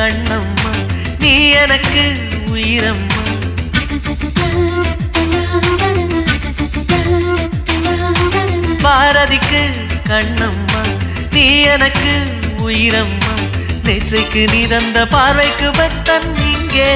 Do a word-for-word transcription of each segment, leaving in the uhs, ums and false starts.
கண்ணம்மா நீ எனக்கு உயிரம்மா. பாரதிக்கு கண்ணம்மா நீ எனக்கு உயிரம்மா. நேற்றைக்கு நீ தந்த பார்வைக்கு பக்தன் இங்கே.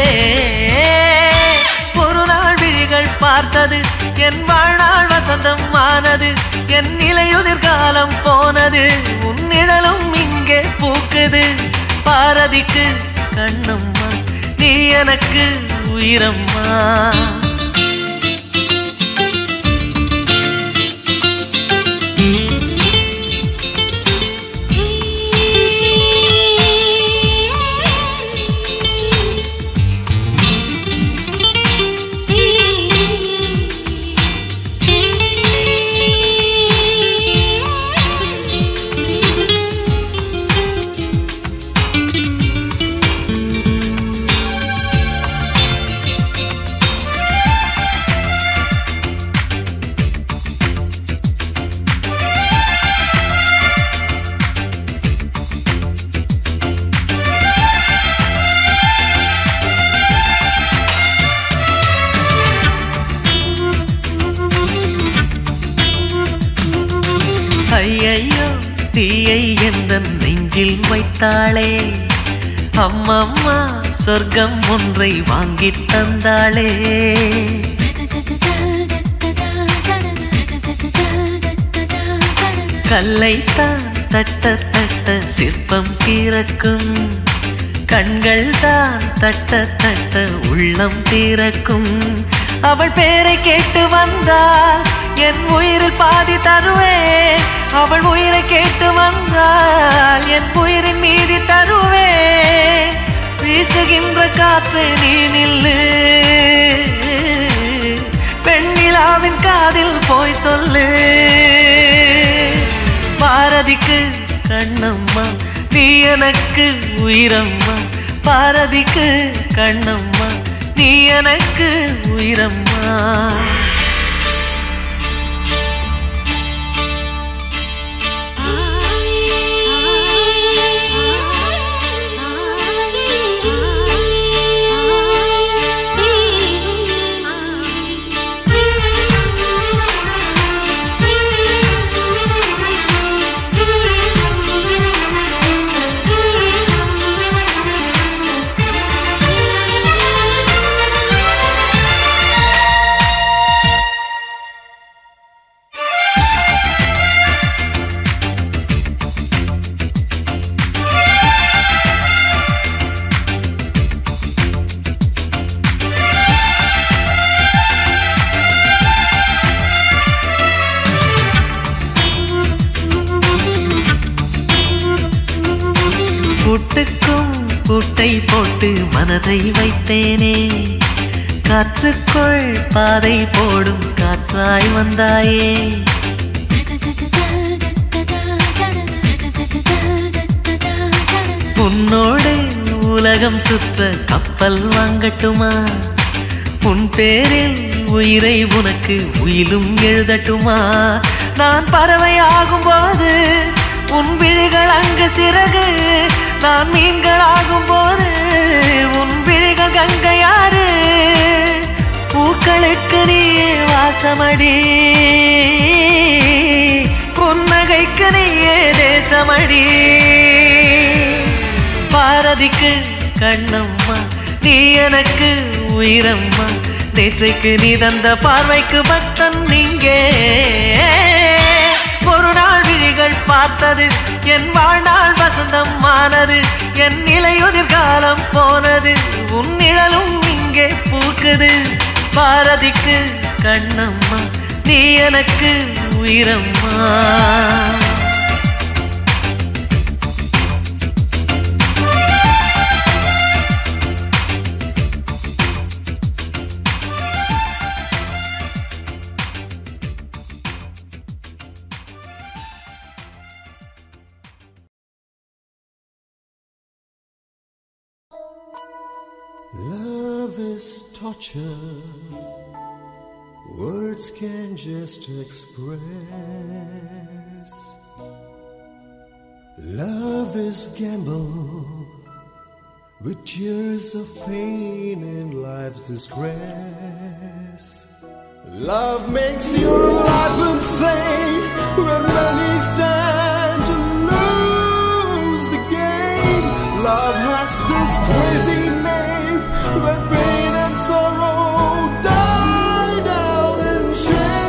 ஒரு நாள் விழிகள் பார்த்தது என் வாழ்நாள் வசந்தம் ஆனது. என் நிலையுதிர் காலம் போனது உன் நிழலும் இங்கே பூக்குது. பாரதிக்கு கண்ணம்மா நீ எனக்கு உயிரம்மா. ஐயையோ தீயை எந்த நெஞ்சில் வைத்தாளே. அம்மம்மா சொர்க்கம் ஒன்றை வாங்கி தந்தாளே. கல்லைத்தான் தட்ட தட்ட சிற்பம் திறக்கும். கண்கள் தான் தட்ட தட்ட உள்ளம் திறக்கும். அவள் பேரை கேட்டு வந்தால் என் உயிரில் பாதி தருவேன். அவள் உயிரை கேட்டு வந்தால் என் உயிரின் மீதி தருவேன். வீசுகின்ற காற்றை நீ நில்லு, பெண்ணிலாவின் காதில் போய் சொல்லு. பாரதிக்கு கண்ணம்மா நீ எனக்கு உயிரம்மா. பாரதிக்கு கண்ணம்மா நீ எனக்கு உயிரம்மா. கூட்டுக்கும் கூட்டை போட்டு மனதை வைத்தேனே. காற்றுக்குள் பாதை போடும் காற்றாய் வந்தாயே. உன்னோடு உலகம் சுற்ற கப்பல் வாங்கட்டுமா? உன் பேரில் உயிரை உனக்கு உயிலும் எழுதட்டுமா? நான் பறவையாகும் போது உன் விழிகள் அங்கு சிறகு. நான் மீன்களாகும் போது உன் விழிகள் கங்கையாறு. பூக்களுக்கு நீயே வாசமடி, புன்னகைக்கு நீயே தேசமடி. பாரதிக்கு கண்ணம்மா நீ எனக்கு உயிரம்மா. நேற்றைக்கு நீ தந்த பார்வைக்கு பக்தன் நீங்கே. ஒரு நாள் விழிகள் பார்த்தது என் வாழ்நாள் வசந்தம் ஆனது. என் நிலையுதிர் காலம் போனது உன் நிழலும் இங்கே பூக்குது. பாரதிக்கு கண்ணம்மா நீ எனக்கு உயிரம்மா. Love is torture, words can just express. Love is gamble, with years of pain and life's disgrace. Love makes your life insane when many stand to lose the game. Love has this crazy name when pain and sorrow die down in shame.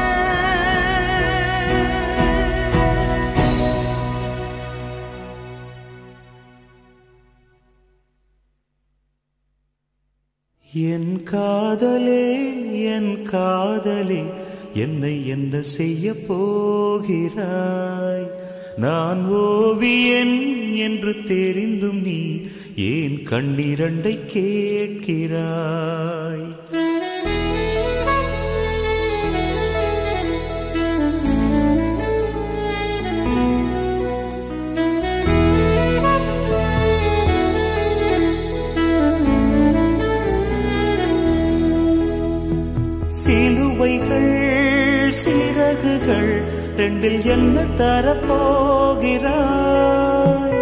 என் காதலே என் காதலே என்னை என்ன செய்ய போகிறாய்? நான் ஓவியன் என்று தெரிந்தும் நீ ஏன் கண்ணிரண்டை கேட்கிறாய்? சிலுவைகள் சிறகுகள் ரெண்டில் என்ன தரப்போகிறாய்?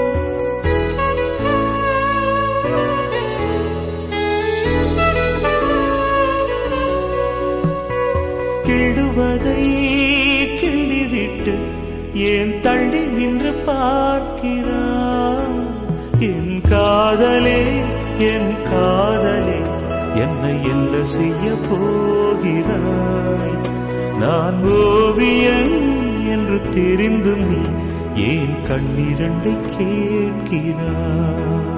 கிள்ளுவதை கிள்ளிவிட்டு ஏன் தள்ளி நின்று பார்க்கிறாய்? என் காதலே என் காதலே என்னை என்ன செய்ய போகிறாய்? நான் ஓவியன் என்று தெரிந்தும் நீ ஏன் கண்ணிரண்டை கேட்கிறாய்?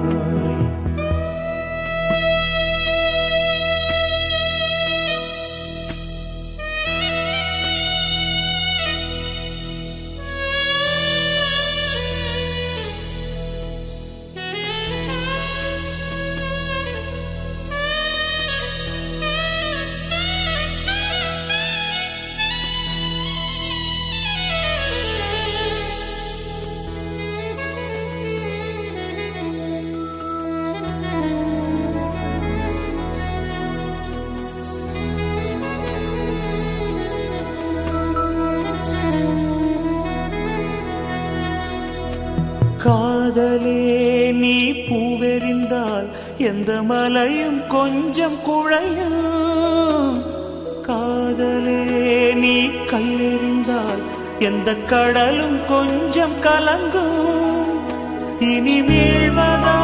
காதலே நீ பூவெறிந்தால் எந்த மலையும் கொஞ்சம் குழையும். காதலே நீ கல்லெறிந்தால் எந்த கடலும் கொஞ்சம் கலங்கும். இனி வீழ்வதா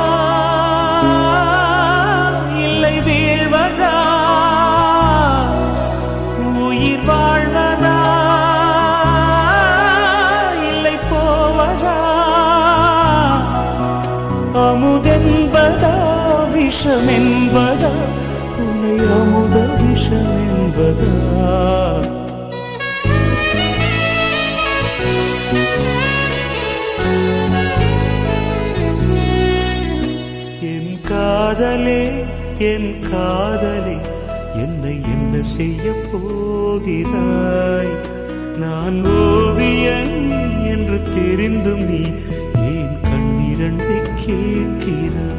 இல்லை வீழ்வதா, உயிர் வாழ்வதா இல்லை போவதா, அமுதென்பதா விஷமென்பதா, உன்னை அமுத விஷமென்பதா? என் காதலே என் காதலே என்னை என்ன செய்ய போகிறாய்? நான் ஓவியன் என்று தெரிந்தும் நீ ஏன் கண்ணிரண்டை கேட்கிறாய்?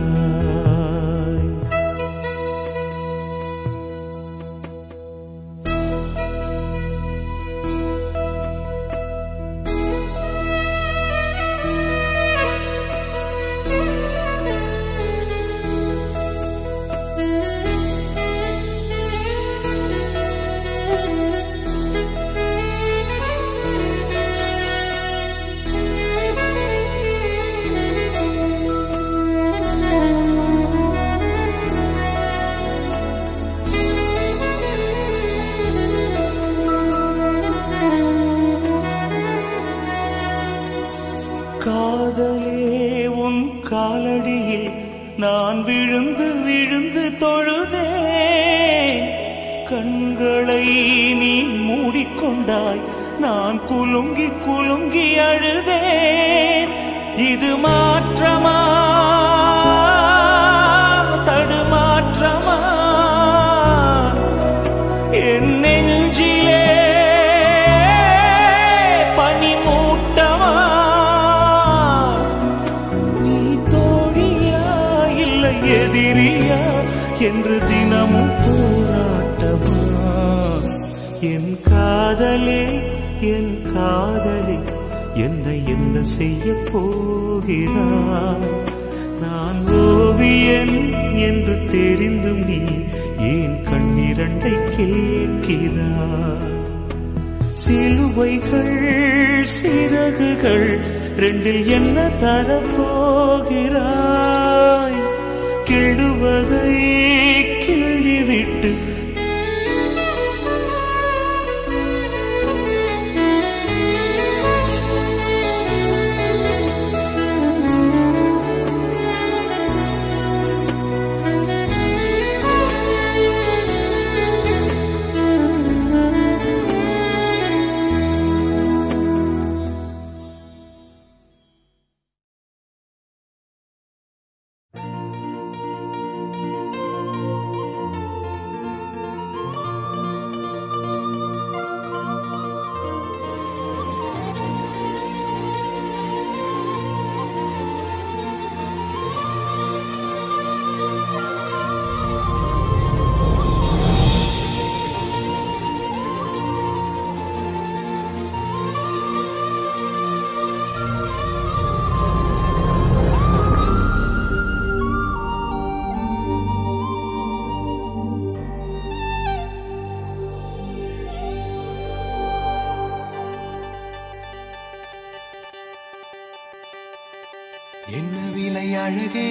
காதலே உன் காலடியில் நான் விழுந்து விழுந்து தொழுதேன். கண்களை நீ மூடிக்கொண்டாய், நான் குலுங்கி குலுங்கி அழுதேன். இது மாற்றமா தடுமாற்றமா? என் நெஞ்சிலே பனிமூட்டமா? நீ தோழியா இல்லை எதிரியா என்று தினமும் போராட்டமா? என் காதலே என் காதலே என்னை என்ன செய்ய போகிறாய்? நான் ஓவியன் என்று தெரிந்தும் நீ ஏன் கண்ணிரண்டை கேட்கிறாய்? சிலுவைகள் சிறகுகள் ரெண்டில் என்ன தரப்போகிறாய்? கிள்ளுவதை கிள்ளிவிட்டு என்ன விலை அழகே,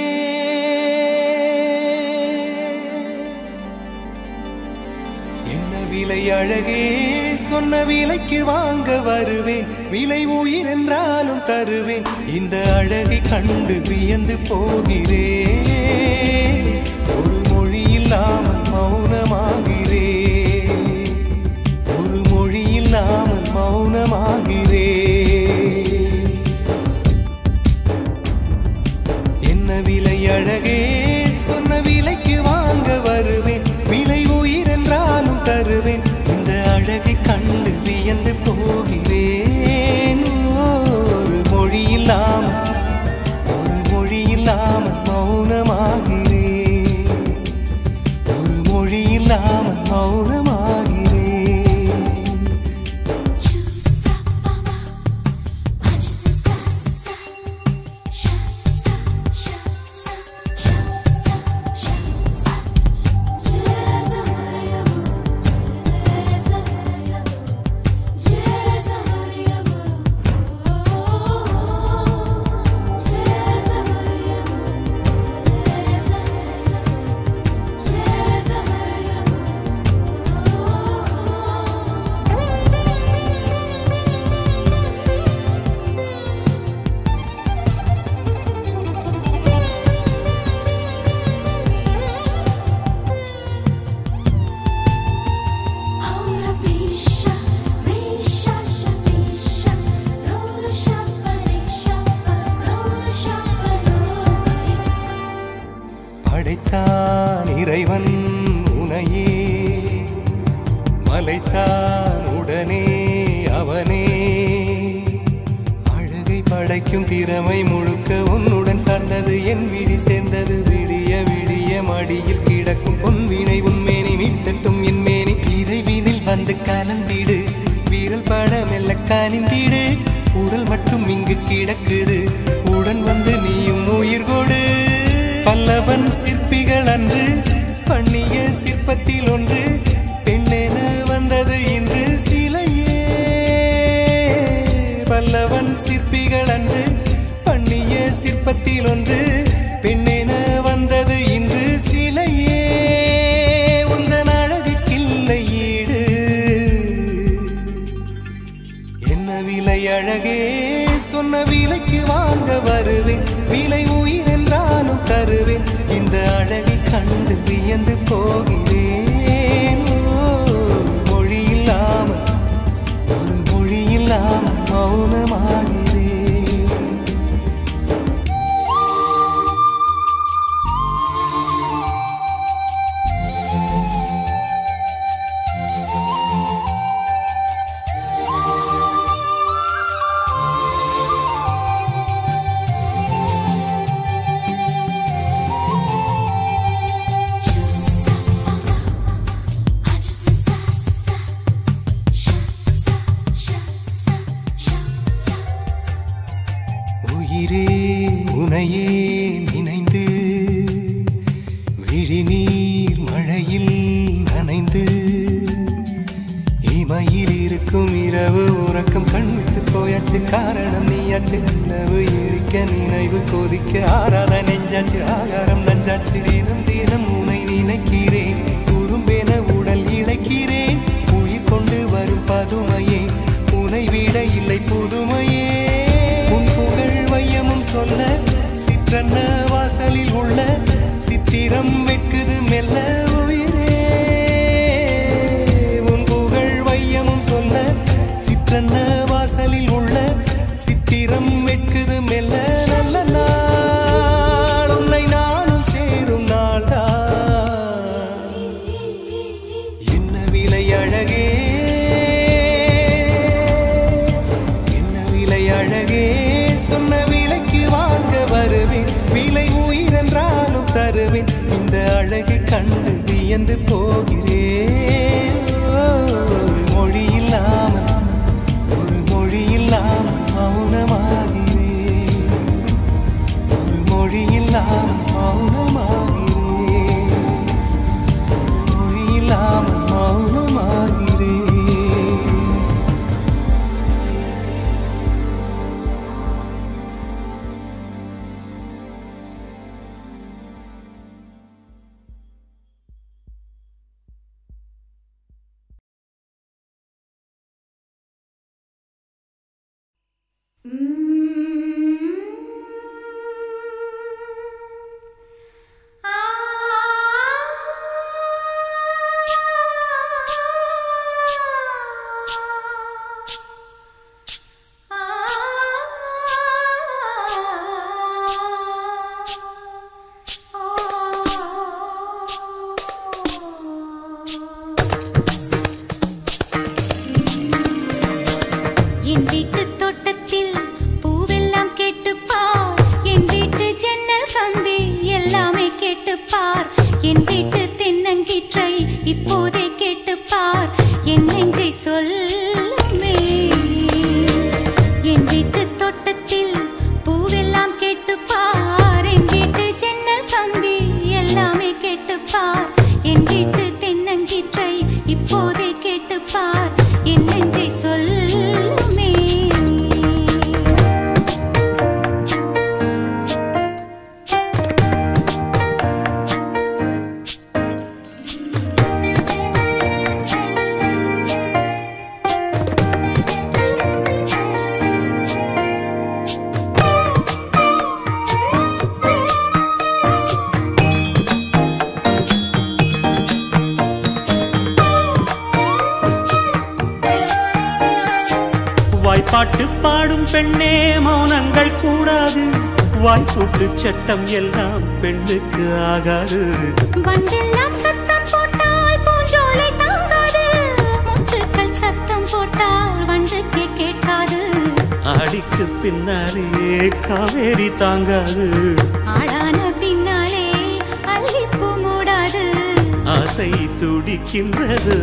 என்ன விலை அழகே, சொன்ன விலைக்கு வாங்க வருவேன், விலை உயிர் என்றாலும் தருவேன், இந்த அழகை கண்டு வியந்து போகிறேன், ஒரு மொழி இல்லாமல் மௌனமாகிறேன், ஒரு மொழி இல்லாமல் மௌனமாகிறேன். விலை அழகே, சொன்ன விலைக்கு வாங்க வருவேன், விலை உயிர் என்றாலும் தருவேன், இந்த அழகை கண்டு வியந்து போகிறேன், ஒரு மொழி இல்லாமல் ஒரு மொழி இல்லாமல் மௌனமாகிறேன், ஒரு மொழி இல்லாமல் மௌனமாகிறேன். படைத்தான் இறைவன் உனையே, மலைத்தான் உடனே அவனே, அழகை படைக்கும் திறமை முழுக்க உன்னுடன் சார்ந்தது, என் விழி சேர்ந்தது, விடிய விடிய மடியில் கிடக்கும் பொன்வினை உன்மேனி மீட்டட்டும் என் மேனி, இறைவினில் வந்து கலந்திடு, வீரல் பட மெல்ல கனிந்திடு, உடல் மட்டும் இங்கு கிடக்குது, உடன் வந்து நீயும் உயிர் கொடு. பல்லவன் சிற்பிகள் அன்று பண்ணிய சிற்பத்தில் ஒன்று, பெண்ணென வந்தது இன்று சிலையே, பல்லவன் சிற்பிகள் அன்று பண்ணிய சிற்பத்தில் ஒன்று, பெண்ணென வந்தது இன்று சிலையே, உந்தன் அழகுக்கில்லை ஈடு. என்ன விலை அழகே, சொன்ன விலைக்கு வாங்க வருவேன், விலை உயிர் என்றாலும் தருவேன், இந்த அழகை கண்டு வியந்து போகிறேன், மொழி இல்லாமல் ஒரு மொழி இல்லாமல் மௌனமாகிறேன். உயிரே உனையே நினைந்து விழிநீர் மழையில் நனைந்து இமையில் இருக்கும் இரவு உறக்கம் கண்விட்டு போயாச்சு காரணம் நீயாச்சு நிலவு எரிக்க நினைவு கொதிக்க ஆறாத நெஞ்சாச்சு ஆகாரம் நஞ்சாச்சு தினம் தினம் உனை நினைக்கிறேன் குறும்பென உடல் இழைக்கிறேன் உயிர் கொண்டு வரும் பதுமையே உனை விட இல்லை புதுமையே உன் புகழ் வையமும் சொல்ல சிற்றன்ன வாசலில் உள்ள சித்திரம் வெட்குது மெல்ல உயிரே உன் புகழ் வையமும் சொல்ல சிற்றன்ன வாசலில் உள்ள சித்திரம் வெட்குது மெல்ல நல்ல நாள் உன்னை நானும் சேரும் நாள்தான் என்ன விலை அழகே என்ன விலை அழகே சொன்ன விலைக்கு வாங்க வருவேன் விலை உயிரென்றாலும் தருவேன் இந்த அழகை கண்டு வியந்து போகிறேன் ஒரு மொழி இல்லாமல் ஒரு மொழி இல்லாமல் மௌனமாகிறேன் ஒரு மொழி இல்லாமல் மௌனமாகிறேன் ஒரு மொழி இல்லாமல் மௌனமாகிறேன் பாட்டு பாடும் பெண்ணே மௌனங்கள் கூடாது வாய்ப்புட்டு சட்டம் எல்லாம் பெண்ணுக்கு ஆகாது வண்டெல்லாம் சத்தம் போட்டால் பூஞ்சோலை தாங்காது முட்டுக்கள் சத்தம் போட்டால் வண்டுக்கே கேட்காது ஆடிக்கு பின்னாலே காவேரி தாங்காது ஆடான பின்னாலே அல்லிப்பூ மூடாது ஆசை துடிக்கின்றது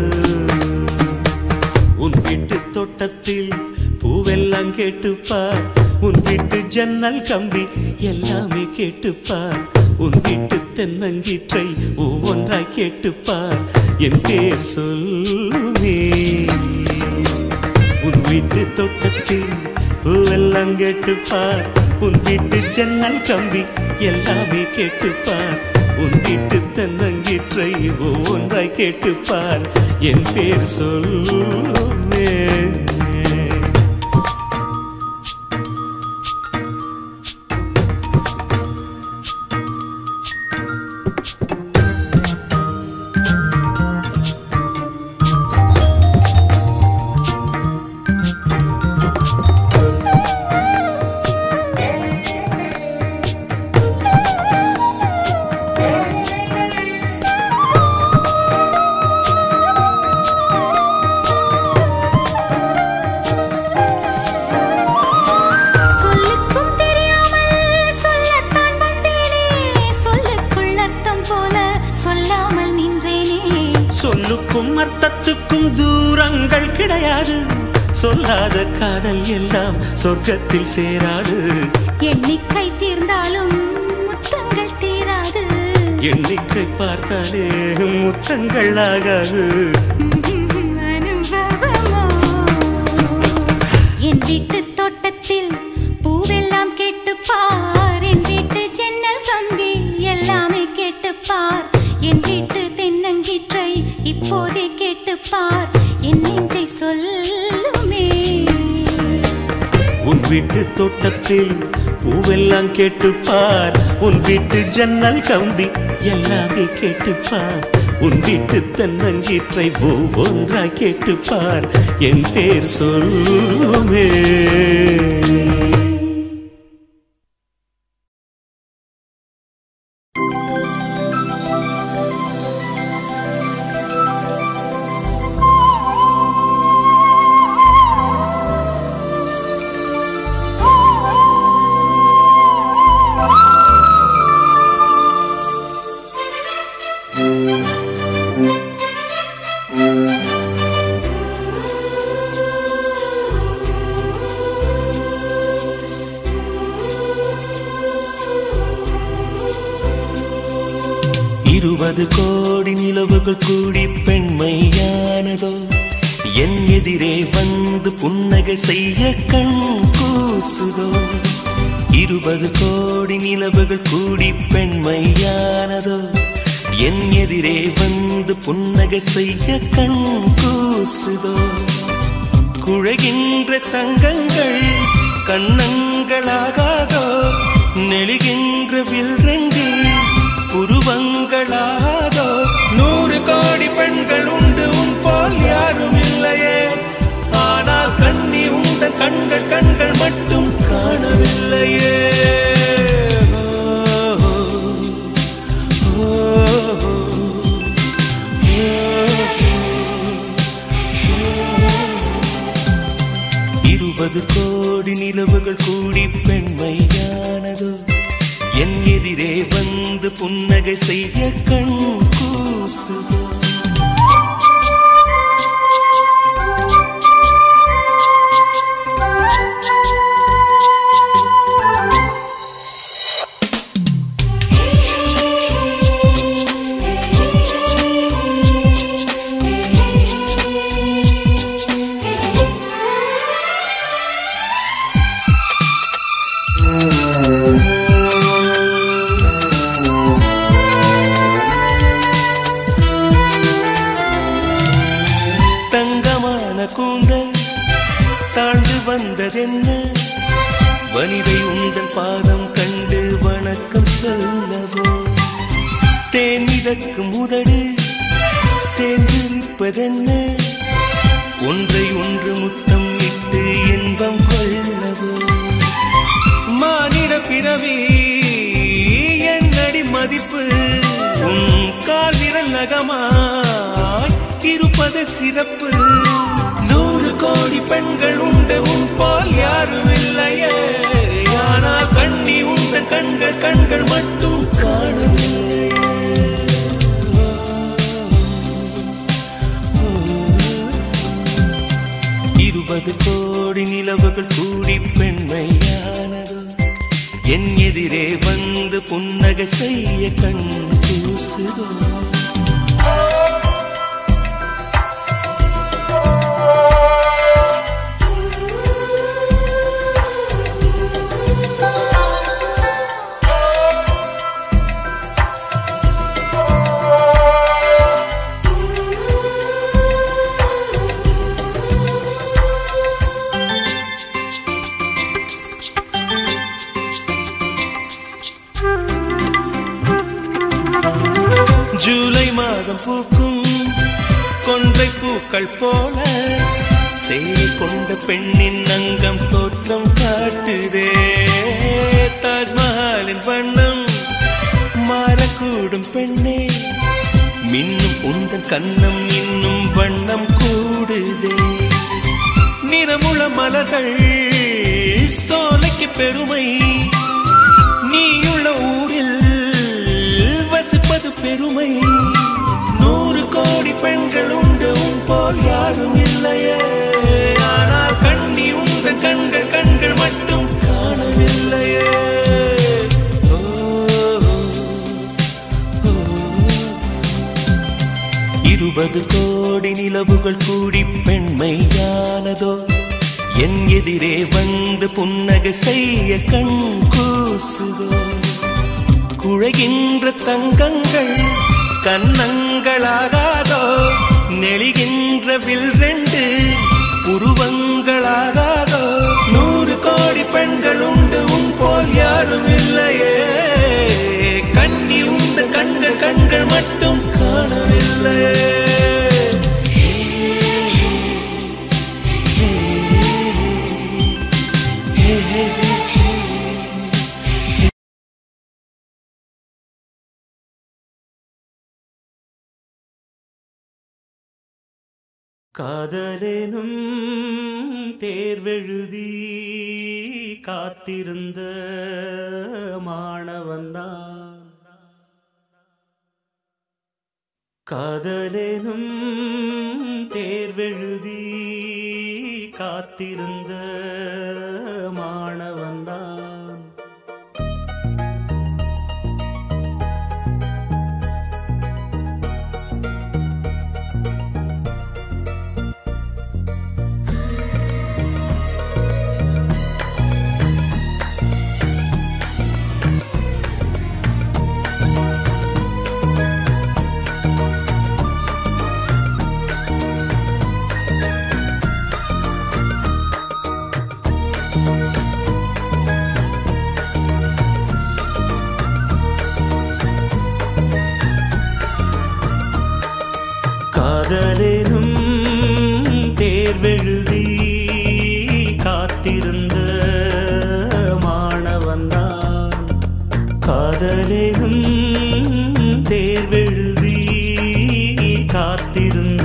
உன் வீட்டு தோட்டத்தில் பூவெல்லாம் கேட்டுப்பார் உன் வீட்டு ஜன்னல் கம்பி எல்லாமே கேட்டுப்பார் உன் வீட்டு தென்னங்கீற்றை ஒவ்வொன்றாய் கேட்டுப்பார் என் பேர் சொல்லுமே உன் வீட்டு தோட்டத்தில் பூவெல்லாம் கேட்டுப்பார் உன் வீட்டு ஜன்னல் கம்பி எல்லாமே கேட்டுப்பார் உன் வீட்டு தென்னங்கீற்றை ஒவ்வொன்றாய் கேட்டுப்பார் என் பேர் சொல்லுமே சொல்லாத காதல் எல்லாம் சொர்க்கத்தில் சேராது. எண்ணிக்கை தீர்ந்தாலும் முத்தங்கள் தீராது. எண்ணிக்கை பார்த்தாலே முத்தங்கள் ஆகாது. அனுபவமோ என் வீட்டு தோட்டத்தில் பூவெல்லாம் கேட்டுப்பார். என் வீட்டு ஜன்னல் கம்பி எல்லாமே கேட்டுப்பார். என் வீட்டு தென்னங்கீற்றை இப்போதே கேட்டுப்பார். என் நெஞ்சை சொல்லுமே. உன் வீட்டு தோட்டத்தில் பூவெல்லாம் கேட்டுப்பார். உன் வீட்டு ஜன்னல் கம்பி எல்லாமே கேட்டுப்பார். உன் வீட்டு தென்னங்கீற்றை ஒவ்வொன்றா கேட்டுப்பார். என் பேர் சொல்லுமே. இருபது கோடி நிலவுகள் கூடி பெண்மையானதோ, என் எதிரே வந்து புன்னகை செய்ய கண் கூசுதோ. இருபது கோடி நிலவுகள் கூடி பெண்மையானதோ, என் எதிரே வந்து புன்னகை செய்ய கண் கூசுதோ. குழைகின்ற தங்கங்கள் கண்ணங்களாகாதோ, நெளிகின்ற வில் ரெண்டு புருவங்களாதோ. நூறு கோடி பெண்கள் உண்டு உன் போல் யாரும் இல்லையே, ஆனால் கண்ணி உந்த கண்கள் கண்கள் மட்டும் காணவில்லையே. இருபது கோடி நிலவுகள் கூடி பெண்மையானதோ, என் எதிரே வந்து புன்னகை செய்ய கண் கூசுதோ. கூந்தல் தாழ்ந்து வந்ததென்ன, வனிதை உந்தன் பாதம் கண்டு வணக்கம் சொல்லவோ. தேன் மிதக்கும் உதடு சேர்ந்து நிற்பதென்ன, ஒன்றை ஒன்று முத்தம் இட்டு இன்பம் கொள்ளவோ. மானிட பிறவி என்னடி மதிப்பு, உன் கால் விரல் நகமாய் இருப்பது சிறப்பு. நூறு கோடி பெண்கள் உண்டு உன் போல் யாரும் இல்லையே, ஆனால் கண்ணி உந்த கண்கள் கண்கள் மட்டும் காணவில்லை. இருபது கோடி நிலவுகள் கூடி பெண்மையானதோ, என் எதிரே வந்து புன்னகை செய்ய கண் கூசுதோ. ஜூலை மாதம் பூக்கும் கொன்றை பூக்கள் போல, சேலை கொண்ட பெண்ணின் அங்கம் தோற்றம் காட்டுதே. தாஜ்மஹாலின் வண்ணம் மாறக்கூடும் பெண்ணே, மின்னும் உந்தன் கண்ணம் இன்னும் வண்ணம் கூடுதே. நிறமுள மலர்கள் சோலைக்கு பெருமை, நீயுள்ள ஊரில் வசிப்பது பெருமை. நூறு கோடி பெண்கள் உண்டு உன் போல் யாரும் இல்லையே, ஆனால் எண்பது கோடி நிலவுகள் கூடி பெண்மையானதோ என் எதிரே வந்து புன்னகை செய்ய கண் கூசுதோ குழைகின்ற தங்கங்கள் கன்னங்களாகாதோ நெளிகின்ற வில் ரெண்டு உருவங்களாகாதோ நூறு கோடி பெண்கள் உண்டு உன் போல் யாரும் இல்லையே கண்ணி உண்டு கண்கள் கண்கள் மட்டும் காணவில்லையே காதலேனும் தேர்வெழுதி காத்திருந்த மாணவன்தான் காதலேனும் தேர்வெழுதி காத்திருந்த மாணவன்தான் காதலேனும் தேர்வெழுதி காத்திருந்த மாணவன்தான் காதலேனும் தேர்வெழுதி காத்திருந்த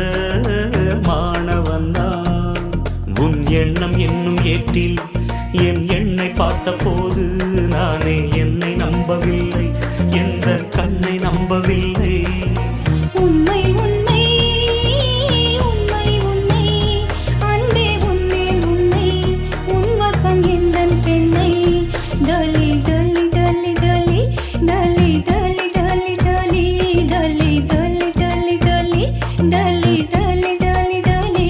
மாணவன்தான் உன் எண்ணம் என்னும் ஏற்றில் என் எண்ணை பார்த்த போது நானே என்னை நம்பவில்லை எந்த கண்ணை நம்பவில்லை உண்மை உண்மை உண்மை உண்மை அன்பே உன்மேல் உண்மை உன் வசம் எந்தன் பெண்ணை டொலி டொலி டொலி டொலி டொலி டொலி டொலி டொலி டொலி டொலி டொலி டொலி டொலி டொலி டொலி டொலி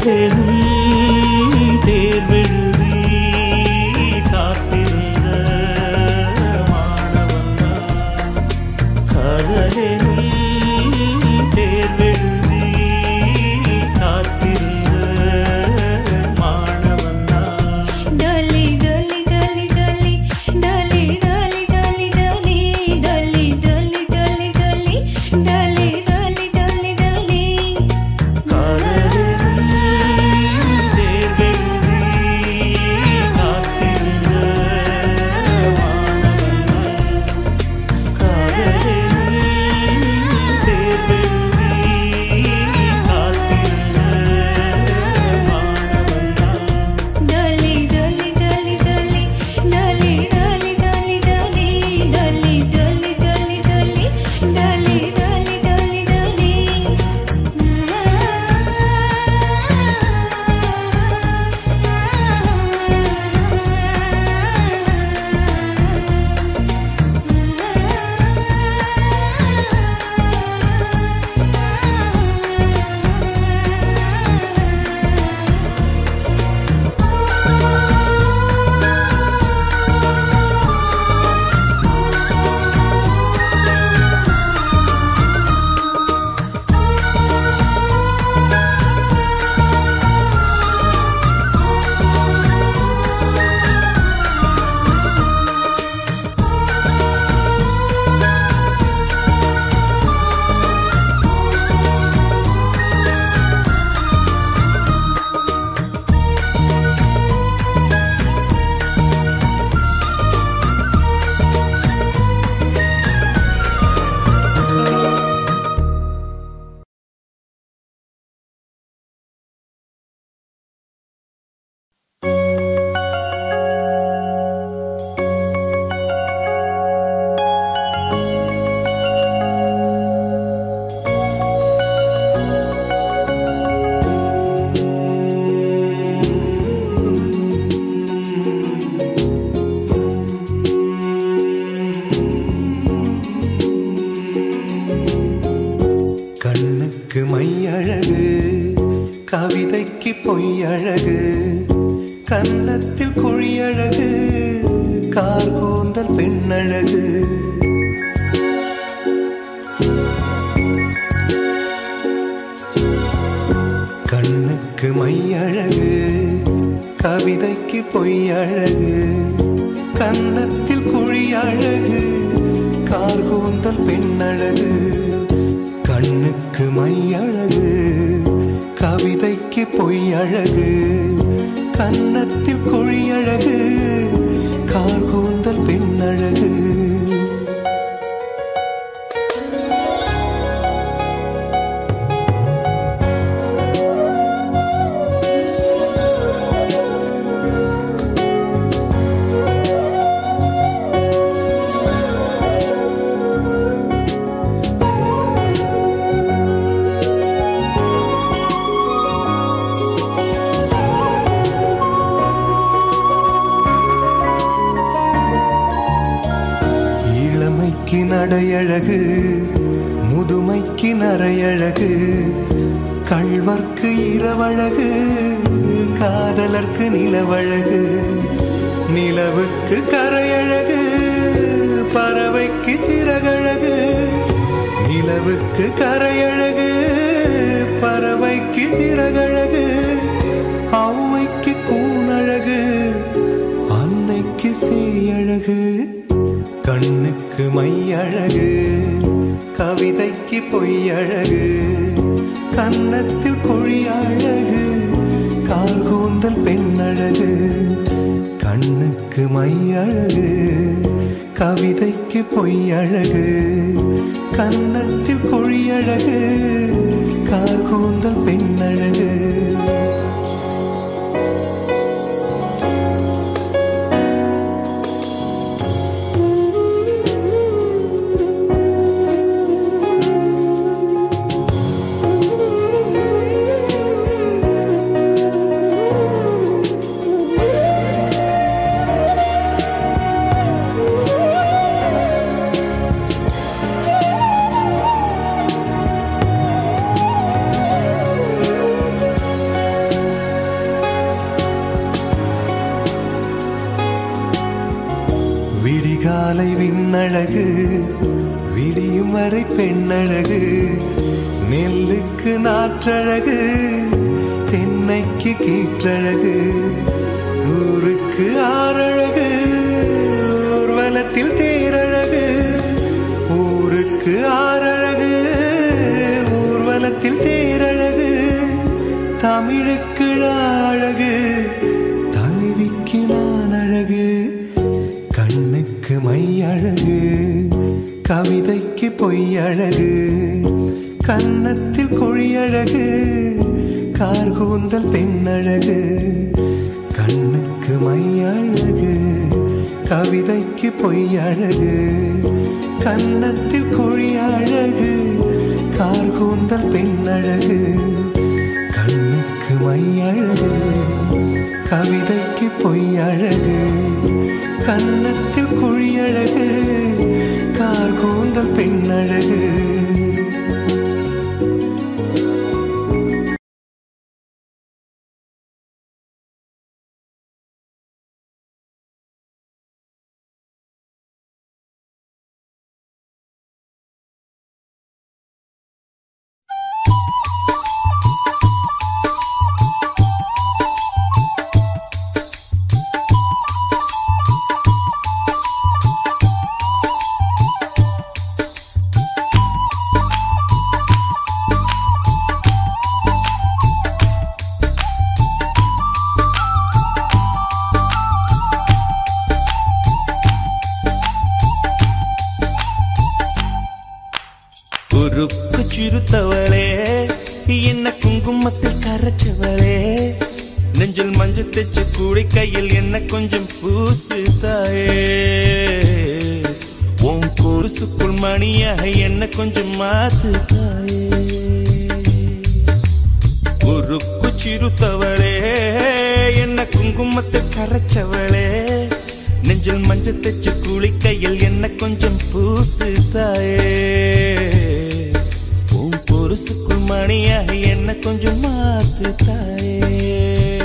காதலும் தேர்வெழுதி காத்திருந்த மாணவன்தான் காதலும் தேர்வெழுதி காத்திருந்த மாணவன்தான் டலி டலி டலி டலி டலி டலி டலி டலி டலி டலி டலி டலி டலி டலி டலி டலி காதலும் தேர்வெழுதி காத்திருந்த மாணவன்தான் காதலும் தேர்வெழுதி காத்திருந்த மாணவன்தான் டலி டலி டலி டலி டலி டலி டலி டலி டலி டலி டலி டலி டலி டலி டலி டலி கண்ணுக்கு மையழகு கவிதைக்கு பொய்யழகு கன்னத்தில் குழியழகு கார்கூந்தல் பெண்ணழகு கண்ணுக்கு மையழகு கவிதைக்கு பொய்யழகு கன்னத்தில் குழியழகு கார்கூந்தல் பெண்ணழகு கண்ணுக்கு மையழகு கவிதைக்கு பொய்யழகு கன்னத்தில் குழியழகு கார்கூந்தல் பெண்ணழகு இளமைக்கு நடையழகு முதுமைக்கு நரையழகு கள்வர்க்கு இரவழகு காதலர்க்கு நிலவழகு நிலவுக்கு கரையழகு பறவைக்கு சிறகழகு நிலவுக்கு கரையழகு பறவைக்கு சிறகழகு ஔவைக்கு கூனழகு அன்னைக்கு சேயழகு கண்ணுக்கு மையழகு கவிதைக்கு பொய்யழகு கன்னத்தில் குழியழகு கார்கூந்தல் பெண்ணழகு கண்ணுக்கு மையழகு கவிதைக்கு பொய்யழகு கன்னத்தில் குழியழகு கார்கூந்தல் பெண்ணழகு தாமரை பெண்ணழகு, நெல்லுக்கு நாற்றழகு, தென்னைக்கு கீற்றழகு, ஊருக்கு ஆறழகு, ஊர்வலத்தில் தேரழகு, ஊருக்கு ஆறழகு, ஊர்வலத்தில் தேரழகு, தமிழுக்கு அழகு, தலைவிக்கு நான் அழகு, கண்ணுக்கு மை அழகு, கவிதைக்கு பொய் அழகு, கன்னத்தில் குழி அழகு, கார்கூந்தல் பெண்ணழகு, கண்ணுக்கு மை அழகு, கவிதைக்கு பொய் அழகு, கன்னத்தில் குழி அழகு, கார்கூந்தல் பெண்ணழகு, கண்ணுக்கு மை அழகு, கவிதைக்கு பொய் அழகு, கன்னத்தில் குழி அழகு, கார்கூந்தல் பெண்ணழகு. சிறுத்தவளே, என்ன குங்குமத்தில் கரைச்சவளே, நெஞ்சில் மஞ்சள் தைச்சு கூடி கையில் என்ன கொஞ்சம் பூசு தாயே, உன் கொலுசுக்குள் மணியாக என்ன கொஞ்சம் மாத்து தாயே. உருக்கு சிறுத்தவளே, என்ன குங்குமத்தில் கரைச்சவளே, நெஞ்சில் மஞ்சள் தைச்சு கூடி கையில் என்ன கொஞ்சம் பூசு தாயே, பொருசுக்குள் மணியாக என்ன கொஞ்சம் மாத்து தாயே.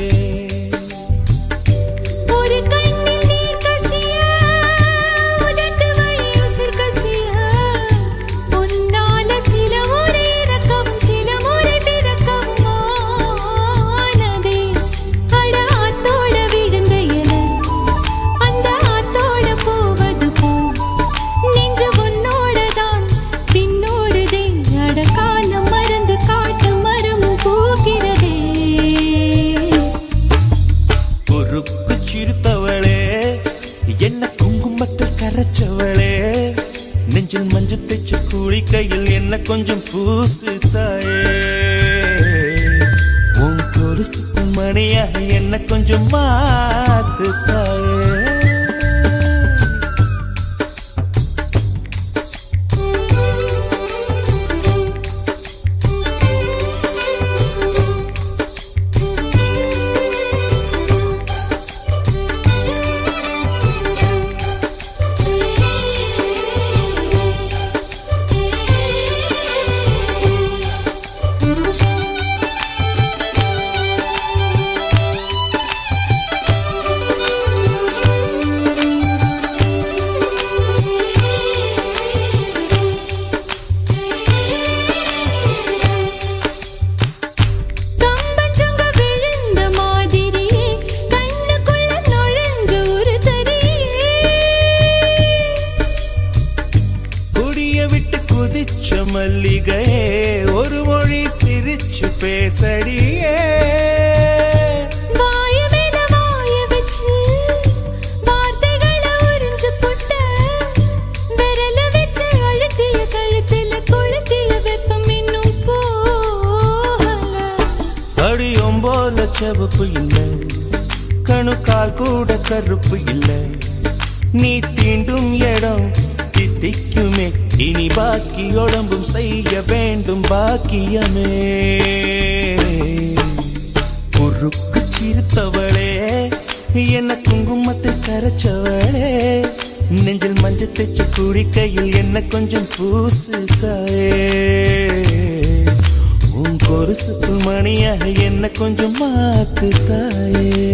ஒரு கண்ணில் நீர் கசிய, உதட்டு வழி உசிர் கசிய, உன்னால சில முறை இறக்கவும் சில முறை பிறக்கவும் ஆனதே. அட ஆத்தோட விழுந்த இல, அந்த ஆத்தோட போவது போல் நெஞ்சு உன்னோடதான் பின்னோடுதே. அட காலம் மறந்து காட்டு மரமும் பூக்கிறதே. பொறுப்பு சிறுத்தவளே, என்ன குங்குமத்தில் கரைச்சவளே, நெஞ்சில் மஞ்சள் தைச்சு கூலி கையில் என்ன கொஞ்சம் பூசு தாயே, உன் கொலுசுக்கு மணியாக என்ன கொஞ்சம் மாத்து தாயே. மல்லிகையே, ஒரு மொழி சிரிச்சு பேசடியே, வாய மேல வாய வச்சு வார்த்தைகளை உறிஞ்சு புட்ட, விரல வச்சு அழுத்திய கழுத்துல கொளுத்திய வெப்பம் இன்னும் போகல. அடியும் போல செவப்பு இல்லை, கணுக்கால் கூட கருப்பு இல்லை, நீ தீண்டும் இடம் தித்திக்குமே, இனி பாக்கி உடம்பும் செய்ய வேண்டும் பாக்கியமே. பொறுக்கு சிறுத்தவளே, என்ன குங்குமத்தை கரைச்சவளே, நெஞ்சில் மஞ்சள் தைச்சு கூடி கையில் என்ன கொஞ்சம் பூசு தாயே, உன் கொலுசுக்குள் மணியாக என்ன கொஞ்சம் மாத்து தாயே.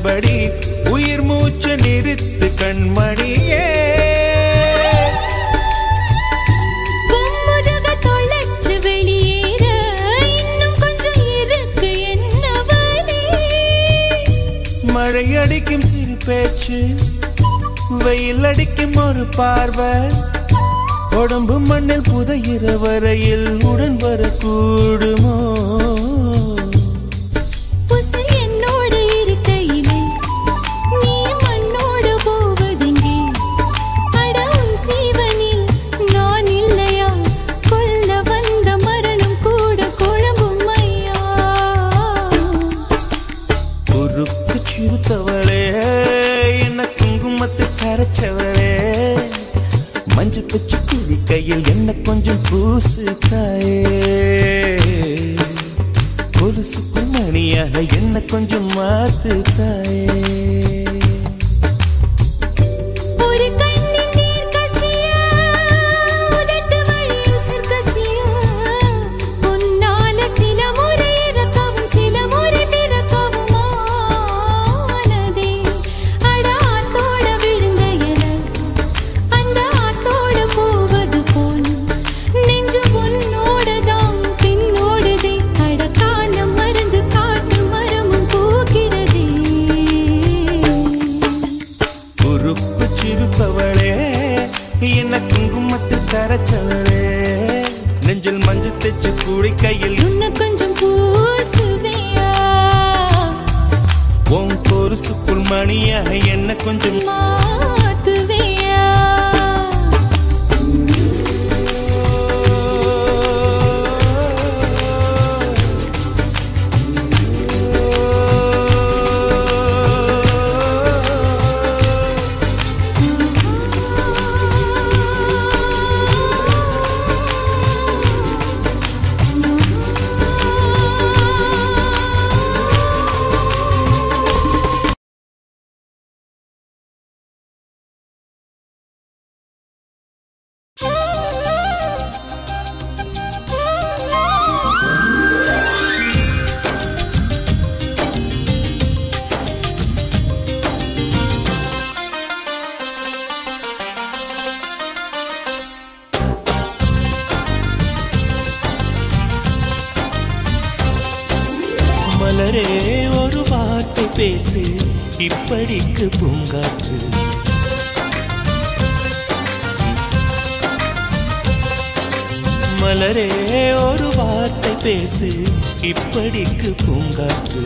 உள்ளபடி உயிர் மூச்சு நிறுத்து கண்மணியே. மழை அடிக்கும் சிறு பேச்சு, வெயில் அடிக்கும் ஒரு பார்வை, உடம்பு மண்ணில் புதையிற வரையில் உடன் வரக்கூடுமோ? என்னோடு இருக்கையிலே நீ மண்ணோடு போவதெங்கே? அடவும் சீவனில் நான் இல்லையா? கொல்ல வந்த மரணம் கூட குழம்பும் ஐயா. குறுக்கு சிறுத்தவளே, என்ன குங்குமத்து கரைச்சவளே, மஞ்சு தச்சு குடி கையில் என்ன கொஞ்சம் பூசு தாயே. கொலுசுக்கு மணியாக என்ன கொஞ்சம் மாத்து தாயே. ஒரு கண்ணில் நீர் கசியா, உதட்டு வழியில் சர்க்கசியா, உன்னால சில முறை இறக்கவும் சில முறை பிறக்கவும் ஆனதே. அட ஆத்தோட விழுந்த என அந்த ஆத்தோட போவது போலும் நெஞ்சு உன்னோடதான் பின்னோடுதே. அட காலம் மறந்து காட்டு மரமும் போகிறதே. குறுக்கு சிறுப்பவளே, என்ன குங்குமத்து கரைச்சவளே, நெஞ்சில் மஞ்சு தச்சு குடி கையில் உன்னை கொஞ்சம் பூசுவையா, உன் கொலுசுக்குள் மணியாக என்ன கொஞ்சம் மாத்துவையா. மலரே ஒரு வார்த்தை பேசு, இப்படிக்கு பூங்காற்று. மலரே ஒரு வார்த்தை பேசு, இப்படிக்கு பூங்காற்று.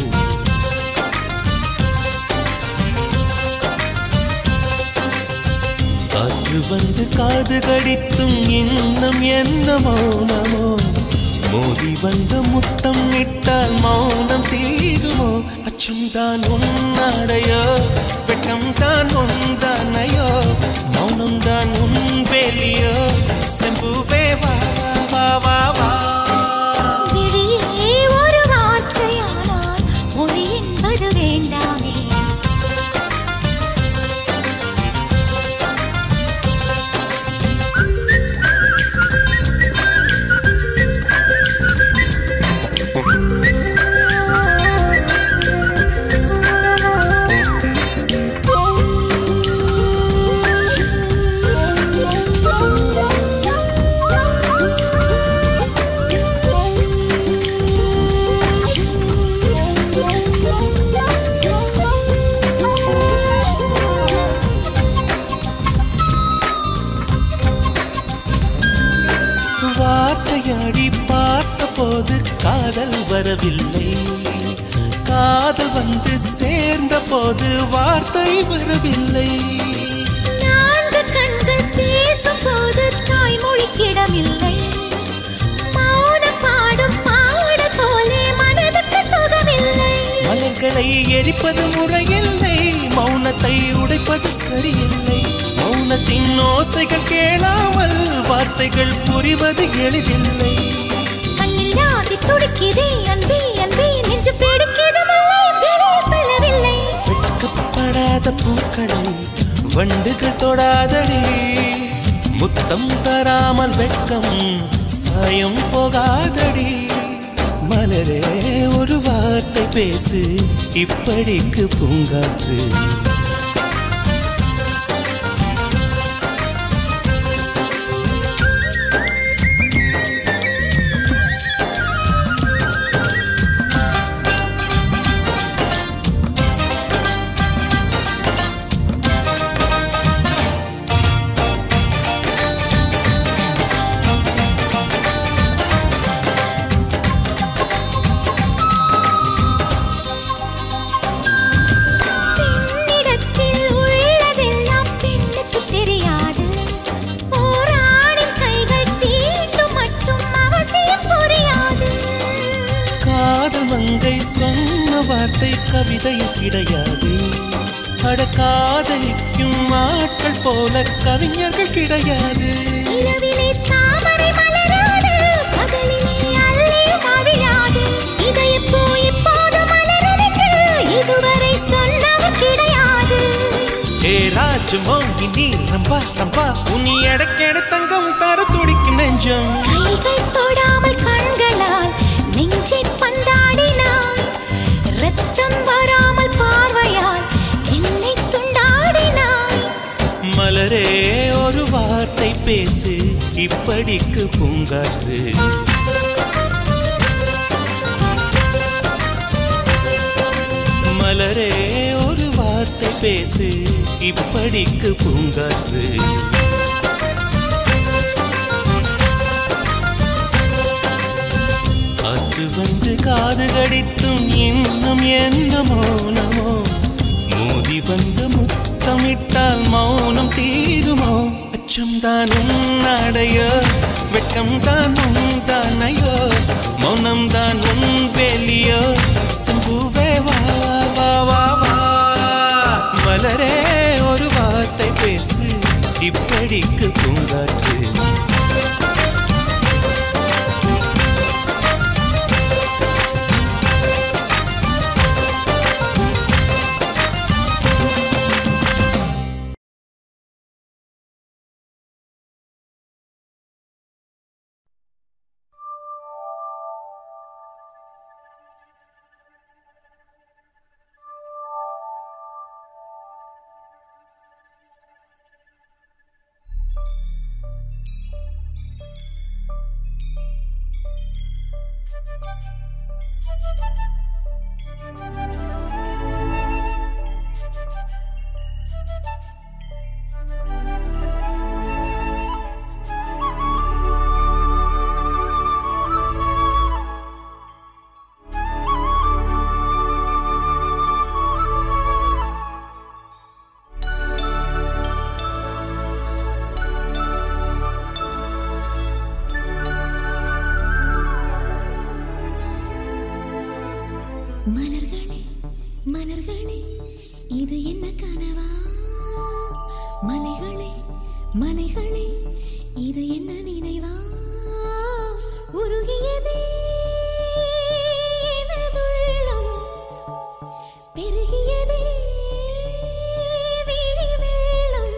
காற்று வந்து காது கடித்தும் இன்னும் என்ன மௌனமோ? மோதி வந்த முத்தம் இட்டால் மௌனம் தீருமோ? அச்சம் தான் உன்னாடையோ, வெட்கம் தான் உந்தானையோ, மௌனம் தான் உன் வேலியோ? செம்புவே வா வா வா வா. விழியே ஒரு வார்த்தையானால் மொழி என்பது வேண்டாமே. வார்த்தையாடி பார்த்த போது காதல் வரவில்லை, காதல் வந்து சேர்ந்த போது வார்த்தை வரவில்லை. நான்கு கண்கள் பேசும் போது தாய்மொழிக்கிடமில்லை, மௌனம் பாடும் பாடல் போலே மனதுக்கு சுகமில்லை. மலர்களை எரிப்பது முறையில்லை, மௌனத்தை உடைப்பது சரியில்லை. மௌனத்தின் ஓசைகள் கேளாமல் வார்த்தைகள் புரிவது எளிதில்லை. கண்ணில் ஆசை துடிக்குதே அன்பே அன்பே, நெஞ்சு பிடிக்குது மல்லை வெளியே சொல்லவில்லை. வெட்கப்படாத பூக்களை வண்டுகள் தொடாதடி, முத்தம் தராமல் வெட்கம் சாயம் போகாதடி. மலரே ஒரு வார்த்தை பேசு இப்படிக்கு பூங்காற்று வார்த்தை கவிதையில் கிடையாது அட காதலிக்கும் ஆட்கள் போல கவிஞர்கள் கிடையாது இரவிலே தாமரை மலராது பகலிலே அல்லி மவிழாது இதயப்பூ இப்போது மலருதென்று இதுவரை சொன்னவர் கிடையாது ஏ ராஜு மோகினி ரம்பா ரம்பா உனி எடக்கெட தங்கம் தர துடிக்கும் நெஞ்சம் கைகள் தொடாமல் கண்களால் நெஞ்சை பந்தாடினாய் ரத்தம் வராமல் பார்வையால் என்னை துண்டாடினாய் மலரே ஒரு வார்த்தை பேசு இப்படிக்கு பூங்காற்று மலரே ஒரு வார்த்தை பேசு இப்படிக்கு பூங்காற்று காற்று வந்து காது கடித்தும் இன்னும் என்ன மௌனமோ மோதி வந்து முத்தமிட்டால் மௌனம் தீருமோ அச்சம் தான் உன்னாடையோ வெட்கம் தான் உன் தானையோ மௌனம் தான் உன் வேலியோ சிம்புவே வா வா வா வா மலரே ஒரு வார்த்தை பேசு இப்படிக்கு பூங்காற்று மலர்களே மலர்களே இது என்ன கனவா மலைகளே மலைகளே இது என்ன நினைவா உருகியதே எனதுள்ளம் பெருகியதே விழி வெள்ளம்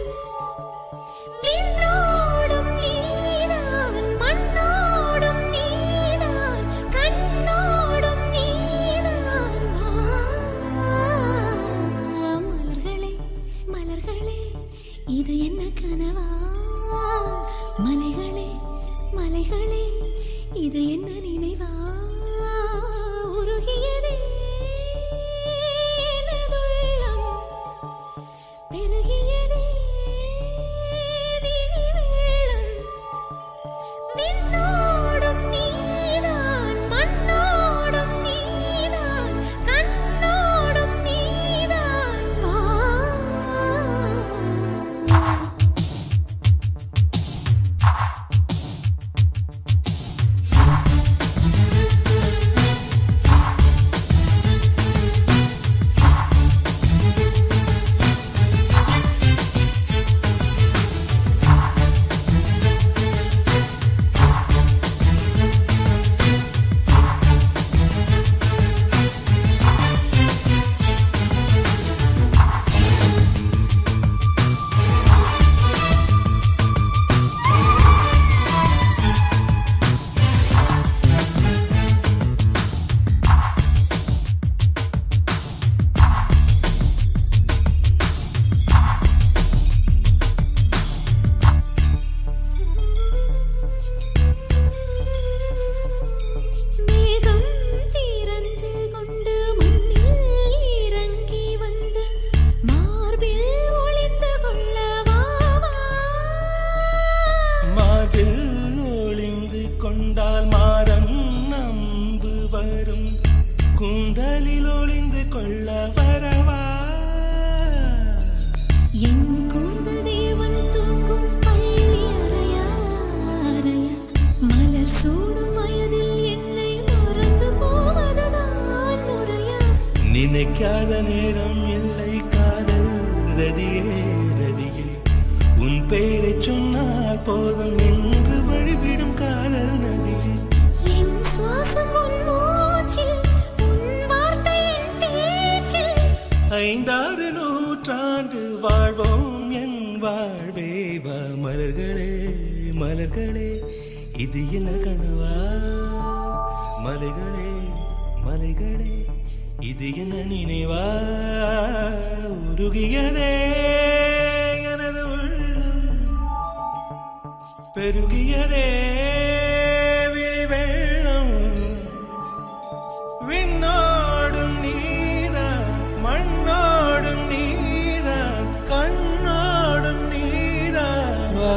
விண்ணோடும் நீதான் மண்ணோடும் நீதான் கண்ணோடும் நீதான் மலர்களே மலர்களே இது என்ன கனவா மலைகளே மலைகளே இது என்ன நினைவா உருகியதே எனதுள்ளம் பெருகியதே விழி வெள்ளம் விண்ணோடும் நீதான் மண்ணோடும் நீதான் கண்ணோடும் நீதான் வா நினைக்காத நேரம் இல்லை காதல் ரதியே ரதியே உன் பெயரை சொன்னால் போதும் என்று வழிவிடும் காதல் நதியே என் சுவாசம் உன் மூச்சில் உன் வார்த்தை என் பேச்சில் ஐந்தாறு நூற்றாண்டு வாழ்வோம் என் வாழ்வே வா மலர்களே மலர்களே இது என்ன கனவா மலைகளே மலைகளே இது என்ன நினைவா உருகியதே எனது உள்ளம் பெருகியதே விழி வெள்ளம் விண்ணோடும் நீதான் மண்ணோடும் நீதான் கண்ணோடும் நீதான் வா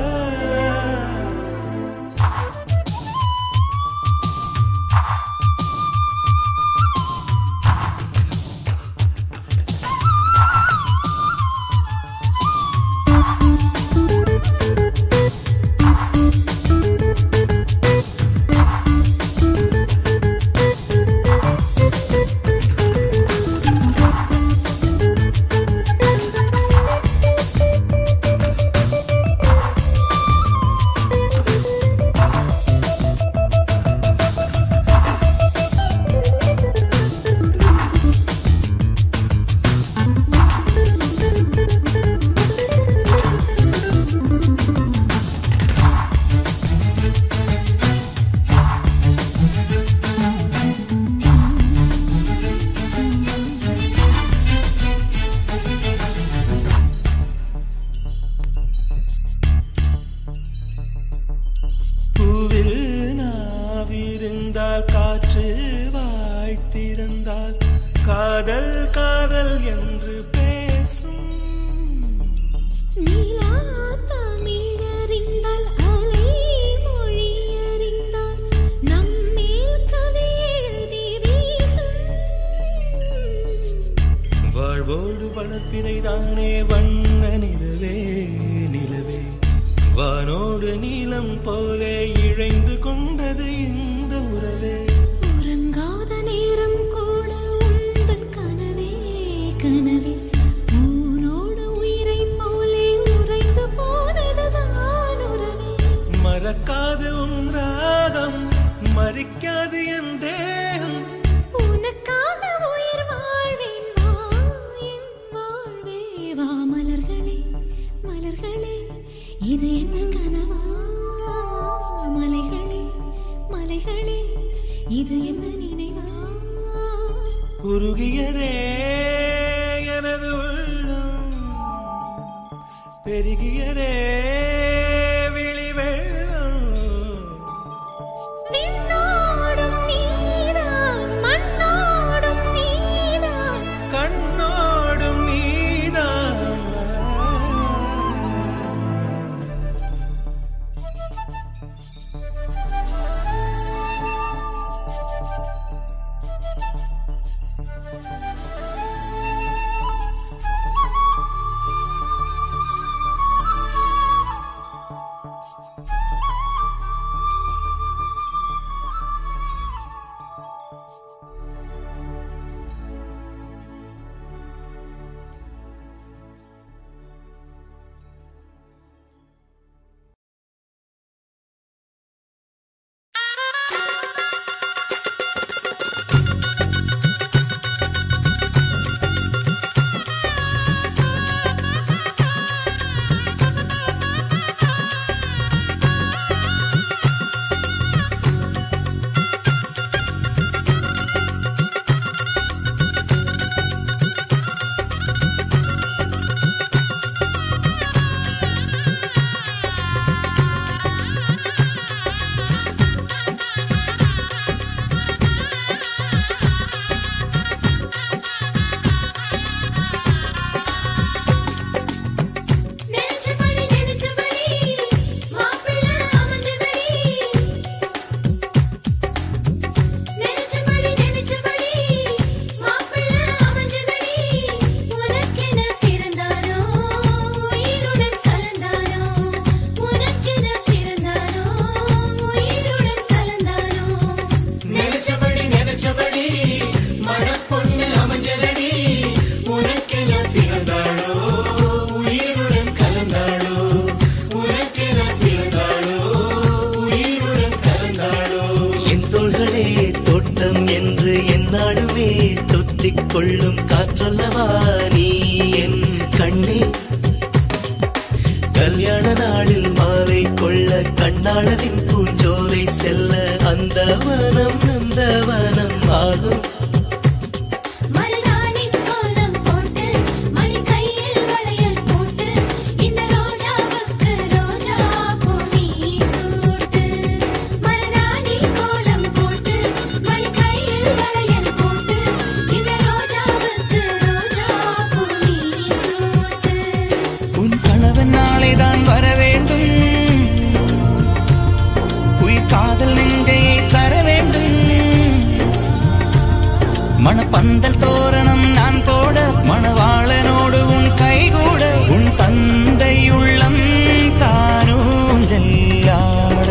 காற்று வாய்த்திருந்தால் காதல் காதல் என்று பேசும் நீலா தமிழறிந்தால் அலை மொழி அறிந்தால் நம்மேல் கவி எழுதி வீசும் வாழ்வோடு வளத்தினை தானே வண்ண நிலவே நிலவே வானோடு நீலம் போலே இழைந்து கொண்டது இந்த உறவே உறங்காத நேரம் கூட உந்தன் கனவே கனவே ஊனோடு உயிரை போலே உறைந்து போனதுதான் உறவே மறக்காது உன் ராகம் மறிக்காது என் தேகம் உனக்காக உயிர் வாழ்வேன் வா என் வாழ்வே வா மலர்களே மலர்களே இது என்ன கனவா மலைகளே மலைகளே இது என்ன நினைவா உருகியதே எனது உள்ளம் பெருகியதே விழி வெள்ளம் விண்ணோடும் நீதான் மண்ணோடும் நீதான் கண்ணோடும் நீதான் காதலின் பூஞ்சோலை செல்ல அந்த வனம் நந்தவனம் ஆகும். மணப்பந்தல் தோரணம் நான் போட மணவாளனோடு உன் கைகூட உன் தந்தை உள்ளம் தானும் ஜல்லாட.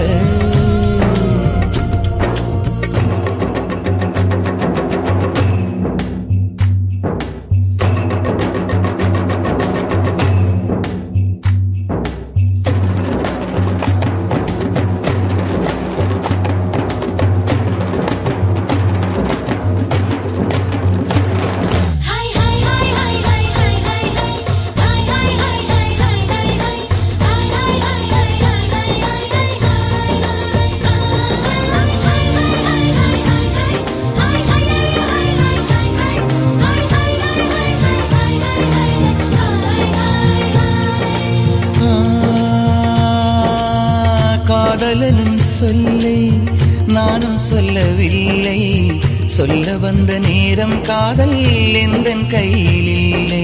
காதலனும் சொல்லை நானும் சொல்லவில்லை, சொல்ல வந்த நேரம் காதல் எந்தன் கையில் இல்லை.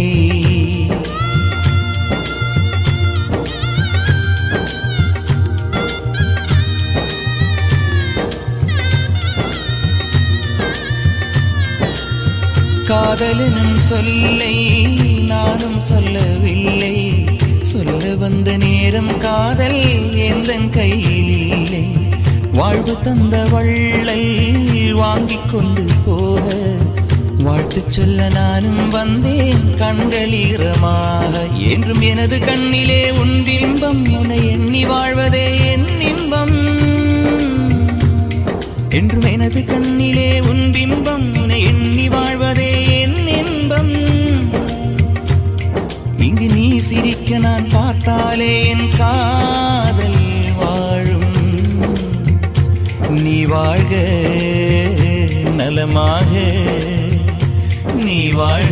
காதலனும் சொல்லை நானும் சொல்லவில்லை, சொல்ல வந்த நேரம் காதல் எந்தன் கையில் இல்லை. வாழ்வு தந்த வள்ளல் வாங்கிக் கொண்டு போக வாழ்த்து சொல்ல நானும் வந்தேன் கண்களீரமாக. என்றும் எனது கண்ணிலே உன் பிம்பம் உன்னை எண்ணி வாழ்வதே என் இன்பம். என்றும் எனது கண்ணிலே உன் பிம்பம் உன்னை எண்ணி வாழ்வதே என் இன்பம். இங்கு நீ சிரிக்க நான் பார்த்தாலே என் காதல் வாழும். நீ வாழ்க நலமாக, நீ வாழ்க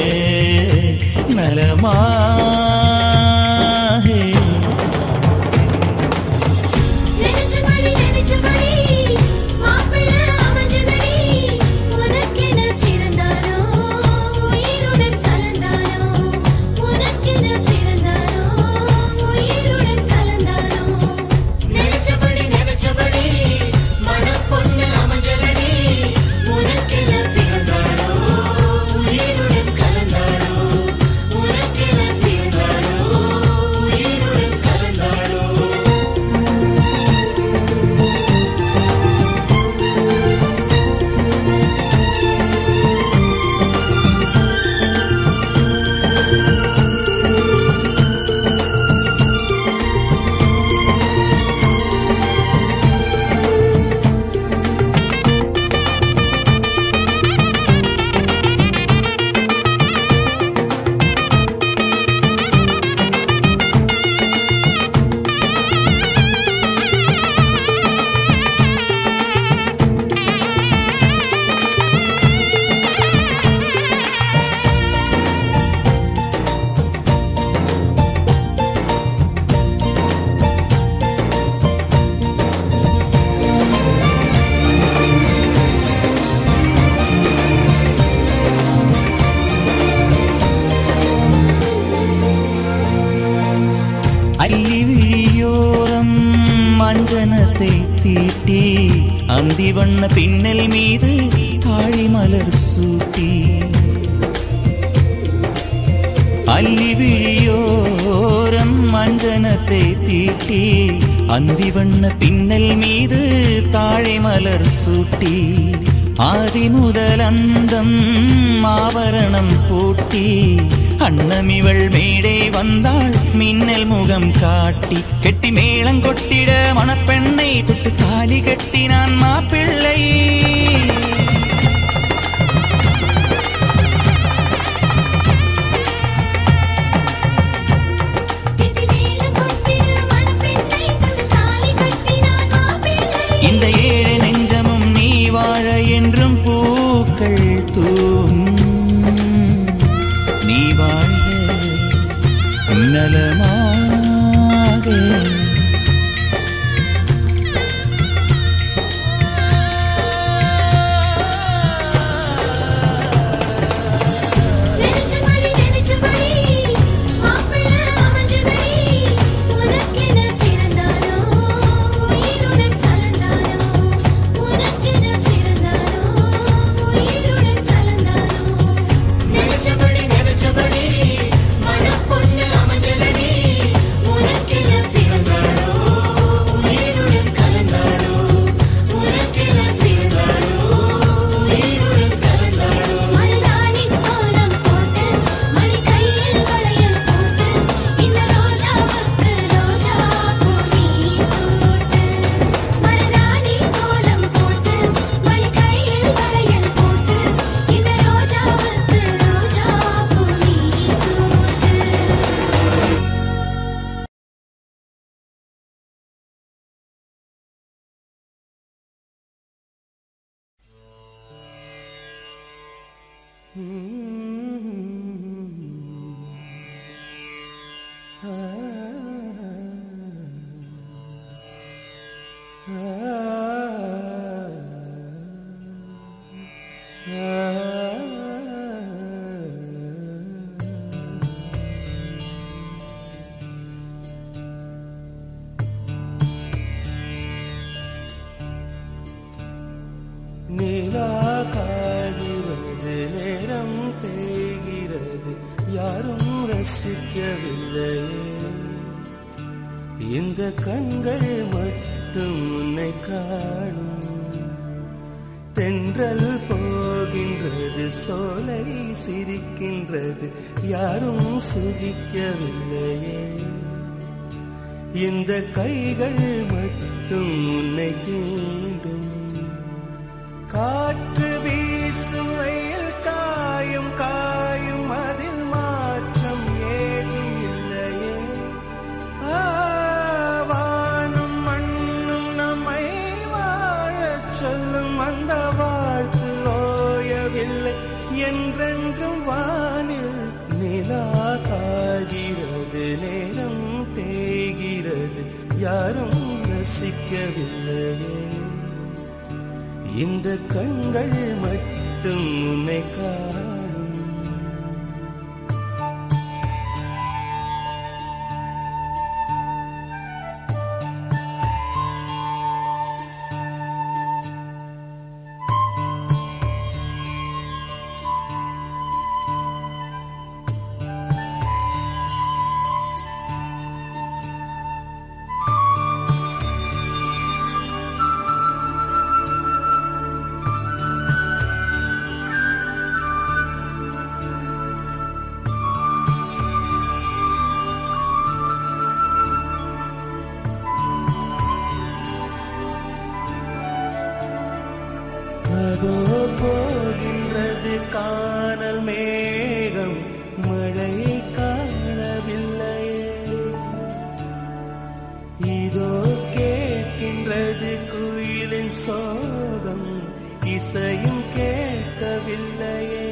நலமாக. அஞ்சனத்தை தீட்டி அந்தி வண்ண பின்னல் மீது தாழி மலர் சூட்டி அல்லி விழியோரம் அஞ்சனத்தை தீட்டி அந்தி வண்ண பின்னல் மீது தாழை மலர் சூட்டி ஆதி முதல் அந்தம் ஆவரணம் பூட்டி அன்னமிவள் மேடை வந்தாள் மின்னல் முகம் காட்டி கெட்டி மேளங்கொட்டிட மணப்பெண்ணை தொட்டு தாலி கட்டினான் மாப்பிள்ளை. கெட்டி மேளங்கொட்டிட மணப்பெண்ணை தொட்டு தாலி கட்டினான் நீலாகாகிறது நேரம் தேய்கிறது யாரும் ரசிக்கவில்லையே இந்த கண்கள் மட்டும் உன்னை காணும் தென்றல் போகின்றது சோலை சிரிக்கின்றது யாரும் சுகிக்கவில்லையே இந்த கைகள் மட்டும் உன்னை தீண்டும் காற்று வீசும் வெயில் காயும் காயும் அதில் மாற்றம் ஏதும் இல்லையே வானும் மண்ணும் நம்மை வாழச் சொல்லும் அந்த வாழ்த்து ஓயவில்லை என்றென்றும் வானில் நிலா காய்கிறது நேரம் தேய்கிறது யாரும் ரசிக்கவில்லையே இந்த கண்கள் மட்டும் உன்னை காணும் அதோ போகின்றது காணல் மேகம் மழை காணவில்லை இதோ கேட்கின்றது குயிலின் சோகம் இசையும் கேட்கவில்லையே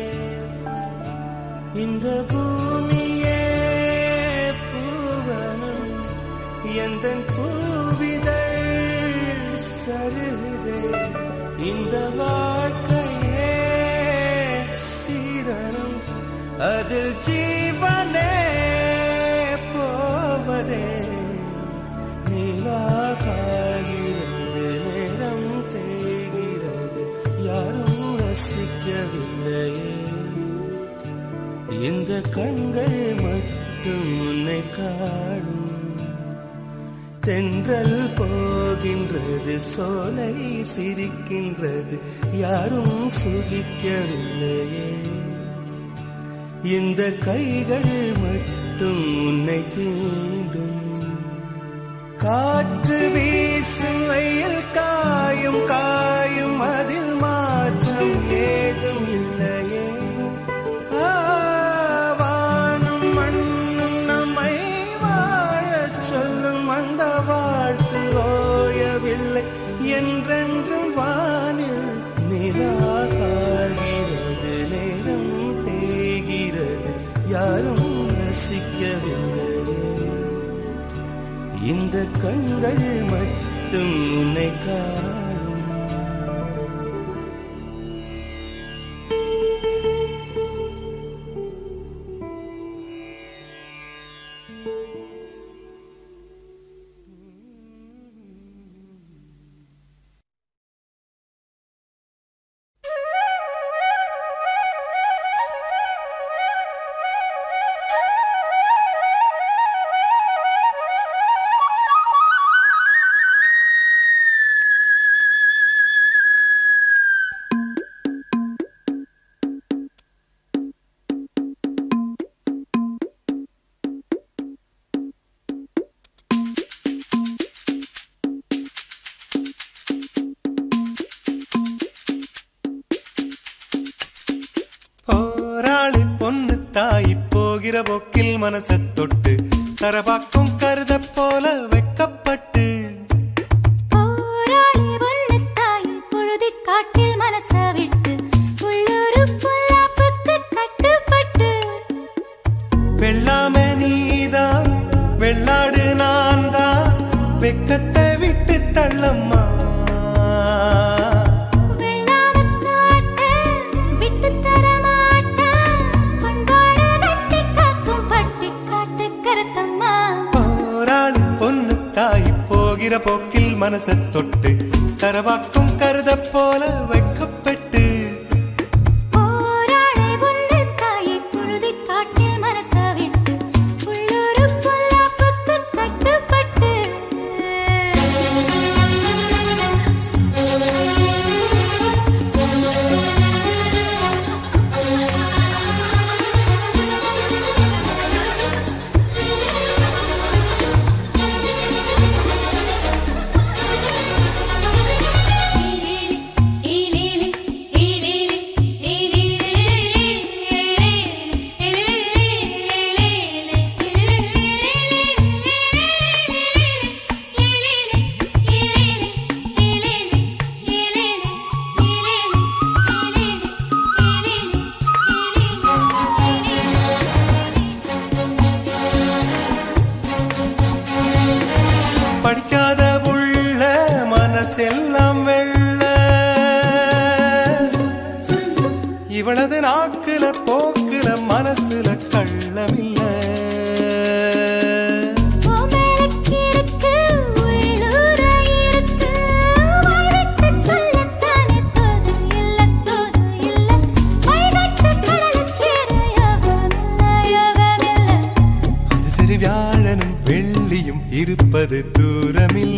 இந்த பூமியே பூவனம் எந்தன் பூவிதழ் சருகுதே இந்த வாழ்க்கையே சீதனம் அதில் ஜீவனே போவதே நீலாகாகிறது நேரம் தேய்கிறது யாரும் ரசிக்கவில்லையே இந்த கண்கள் மட்டும் உன்னை காணும் தென்றல் போகின்றது சோலை சிரிக்கின்றது யாரும் சுகிக்கவில்லையே இந்த கைகள் மட்டும் உன்னை தீண்டும் காற்று வீசும் வெயில் காயும் காயும் அதில் மாற்றம் ஏதும் இல்லையே வானும் மண்ணும் நம்மை வாழச் சொல்லும் அந்த வாழ்த்து ஓயவில்லை என்றென்றும் வானில் நிலா காய்கிறது நேரம் தேய்கிறது யாரும் ரசிக்கவில்லையே இந்த கண்கள் மட்டும் உன்னை காணும் போகிற போக்கில் மனசை தொட்டு தரபாக்கும் கருத போல வெக்கப்பட்டு போராளி ஒன்னு தாய் பொழுதி காட்டில் மனச விட்டு உள்ளூரு பொல்லாப்புக்கு மனச தொட்டு தரவாக்கும் கருத போல வைக்கப்பட்டு படிக்காத உள்ள மனசெல்லாம் வெள்ள இவளது நாக்குல போக்குல மனசுல கள்ளமில்ல அது சரி வியாழனும் வெள்ளியும் இருப்பது தூரமில்ல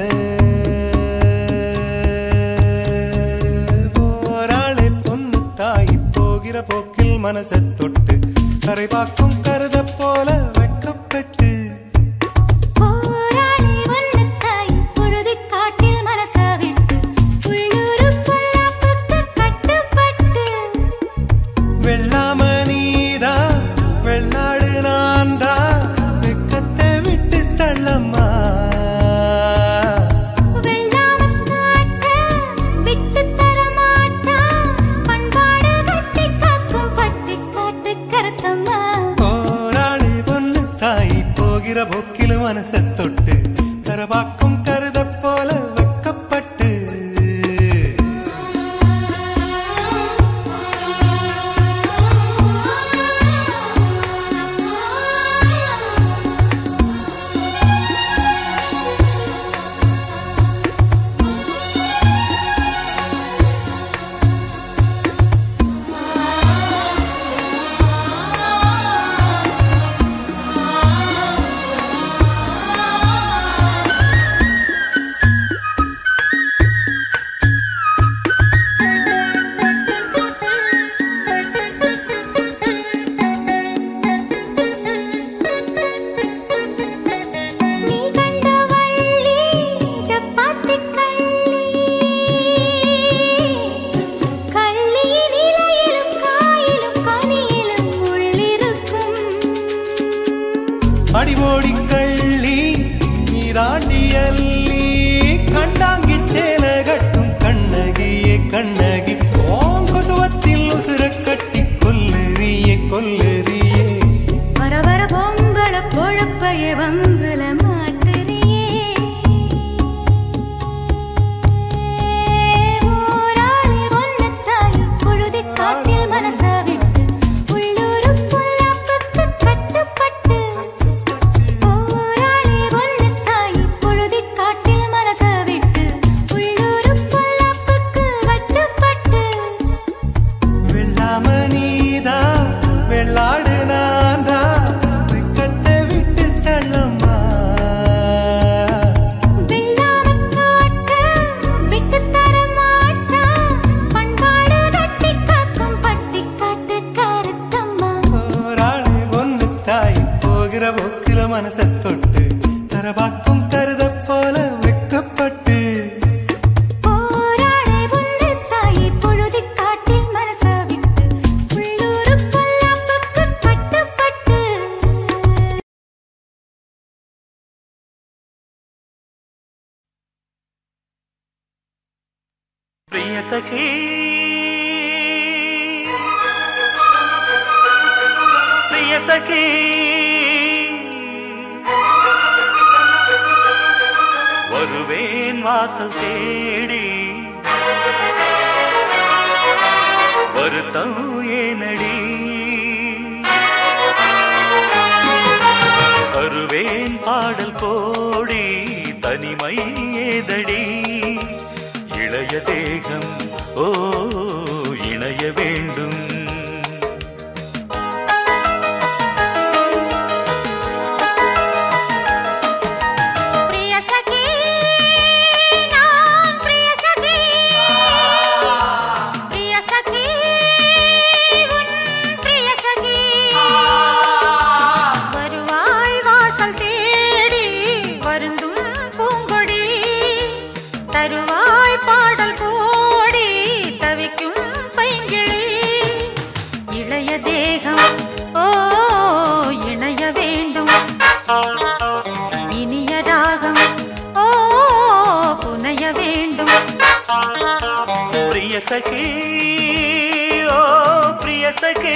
போராளே பொண்ணு தாய் போகிற போக்கில் மனச தொட்டு கரை பார்க்கும் கருத போல வைக்கப்பட்டு வெள்ளாம நீதா வெள்ளாடு நான்தா வெக்கத்தை விட்டு தள்ளம்மா போராளி பொண்ணு தாய் போகிற போக்கில் மனச தொட்டு தரவாக்கும் கருத போல வைக்கப்பட்டு அடிவோடி கள்ளி நீ தாண்டி அள்ளி கண்டாங்கி சேல கட்டும் கண்ணகியே கண்ணகி ஓங்கசுவத்தில் உசுர கட்டி கொல்லுறியே கொல்லுறியே வர வர பொம்பள பொழப்பைய வம்புல மாட்டுறியே ஊராளி ஒன்ன தாய் பொழுதி காட்டில் மனச விட்டு உள்ளூரு பொல்லாப்புக்கு கட்டுப்பட்டு ஊராளி ஒன்ன தாய் பொழுதி காட்டில் மனச விட்டு உள்ளூரு பொல்லாப்புக்கு கட்டுப்பட்டு வெள்ளாம நீதா வெள்ளாடு நான்தா வெக்கத்தை விட்டு தள்ளம்மா வெள்ளாம காட்ட விட்டு தர மாட்டா பண்பாடு கட்டி காக்கும் பட்டி காட்டு கருத்தம்மா போராளி பொண்ணு தாய் போகிற போக்கில மனச தொட்டு தரவாக்கும் கருத போல வைக்கப்பட்டு போராளே பொண்ணு தாய் பொழுதி காட்டில் மனச விட்டு உள்ளூரு பொல்லாப்புக்கு கட்டுப்பட்டு प्रिय सखी प्रिय सखी வருவேன் வாசல் தேடி வருத்தம் ஏனடி வருவேன் பாடல் கோடி தனிமை ஏதடி இளைய தேகம் ஓ இணைய வேண்டும். सखी ओ प्रिय सखी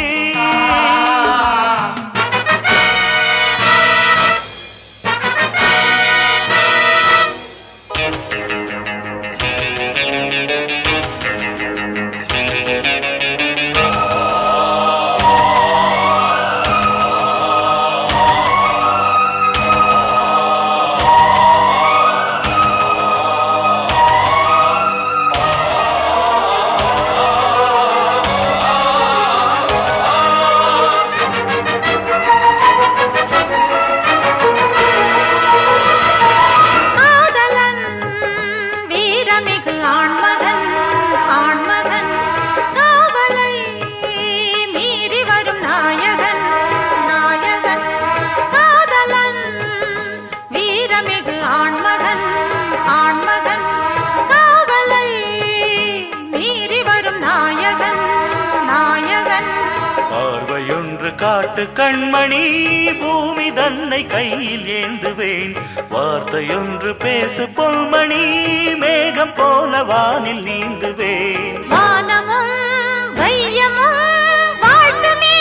கண்மணி பூமி தன்னை கையில் ஏந்துவேன் வார்த்தையொன்று பேசு பொன்மணி மேகம் போல வானில் நீந்துவேன் வானமும் வையமும் வாழ்த்துமே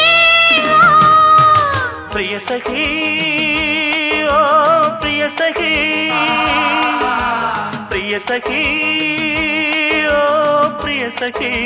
பிரிய சகி ஓ பிரிய சகி பிரிய சகி ஓ பிரிய சகி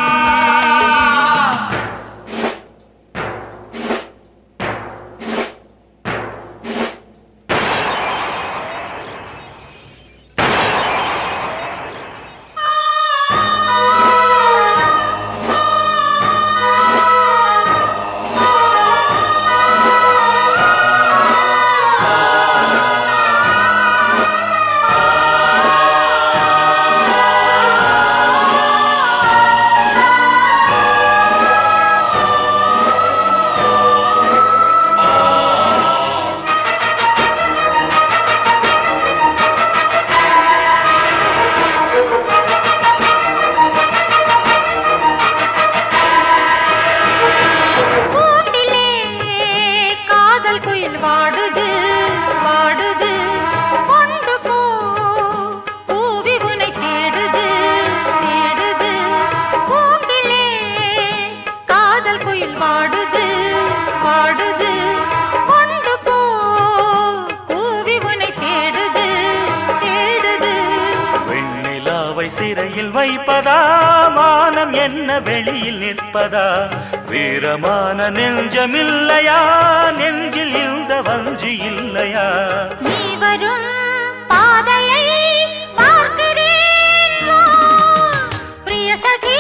சிறையில் வைப்பதா மானம் என்ன வெளியில் நிற்பதா வீரமான நெஞ்சமில்லையா நெஞ்சில் இந்த வஞ்சி இல்லையா நீ வரும் பாதையை பார்க்கிறேன் பிரிய சகி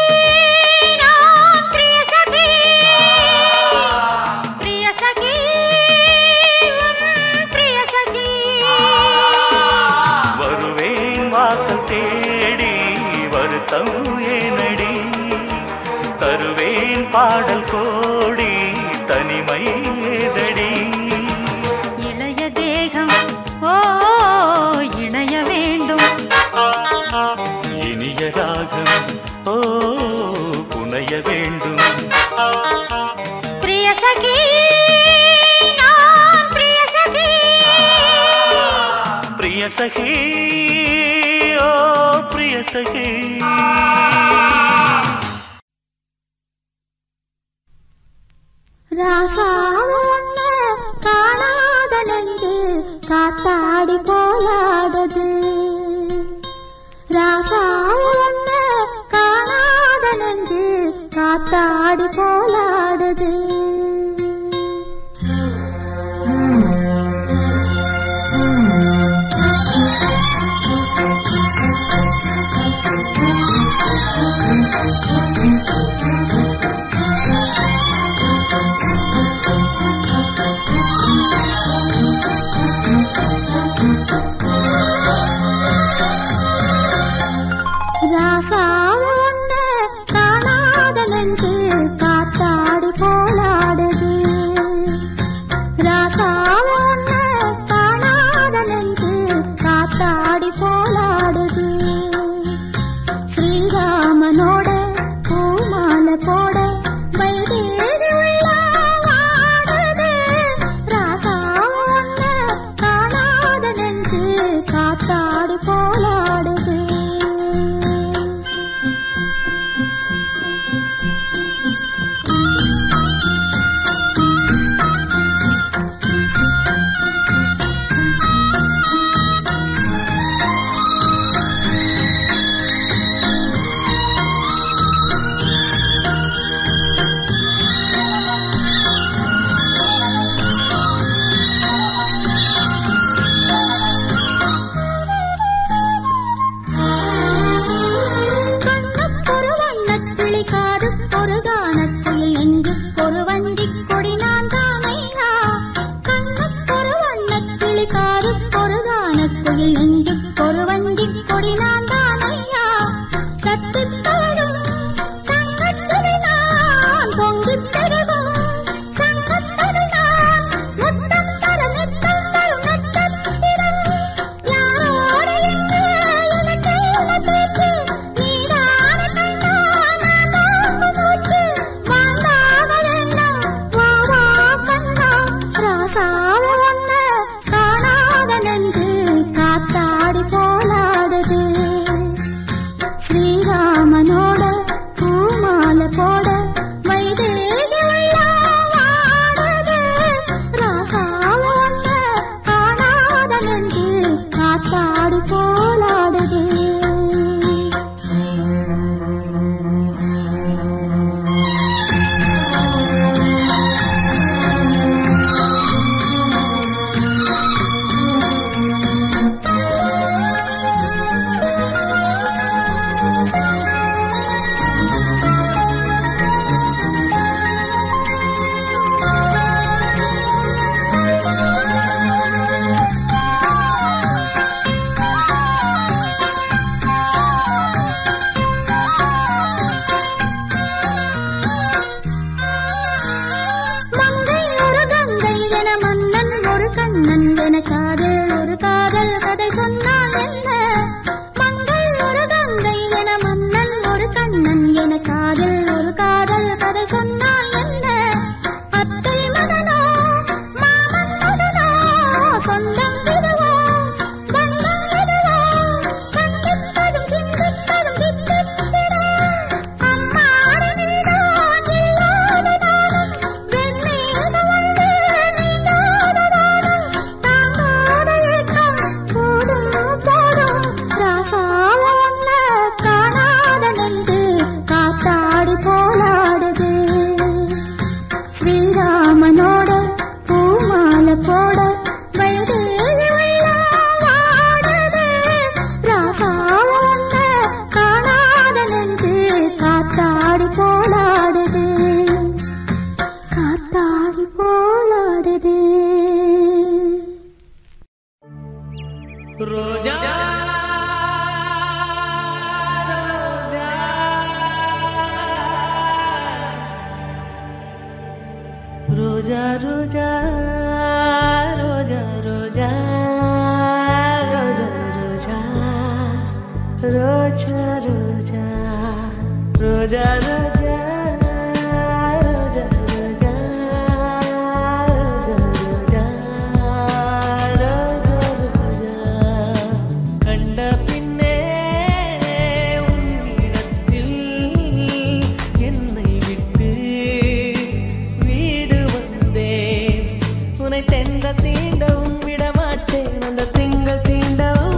நான் பிரிய சகி பிரிய சகி பிரிய சகி வருவேன் வாசல் தேடி வருத்தம் ஏனடி தருவேன் பாடல் கோடி தனிமை ஏதடி இளைய தேகம் ஓ இணைய வேண்டும் இனிய ராகம் ஓ புனைய வேண்டும் பிரிய சகி நான் பிரிய சகி பிரிய சகி ஓ பிரிய சகி ராசாவொன்ன காணாத நெஞ்சு காத்தாடி போலாடுது ராசாவொன்ன காணாத நெஞ்சு காத்தாடி போலாடுது ராசாவை ஒன்ன காணாத நெஞ்சு காத்தாடி போலாடுது. ராசாவை ஒன்ன காணாத நெஞ்சு காத்தாடி போலாடுது. ஸ்ரீராமனோட பூமாலை போட வைதேகி உள்ள வாடுது. ராசாவை ஒன்ன காணாத நெஞ்சு காத்தாடி போலாடுது.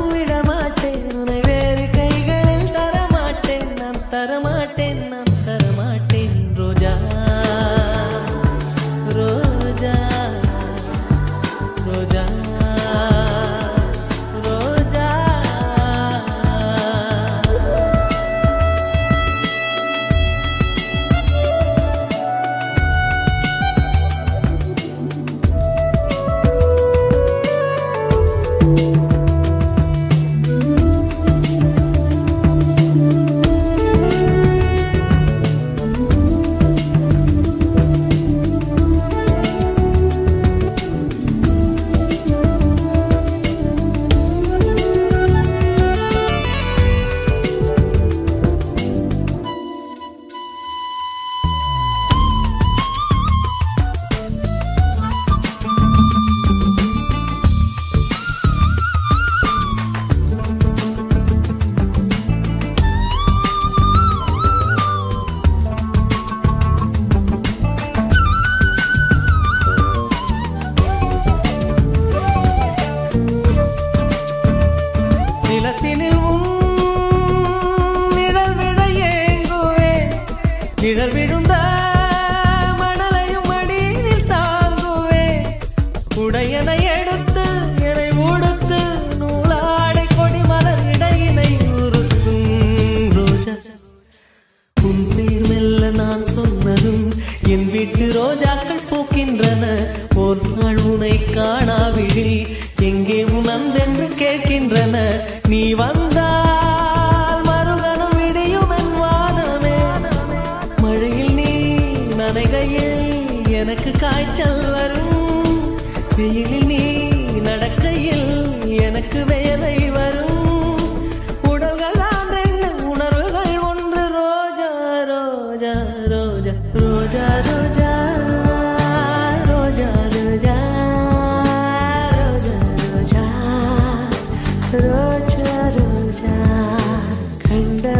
தரமாட்டேன் நான் தரமாட்டேன்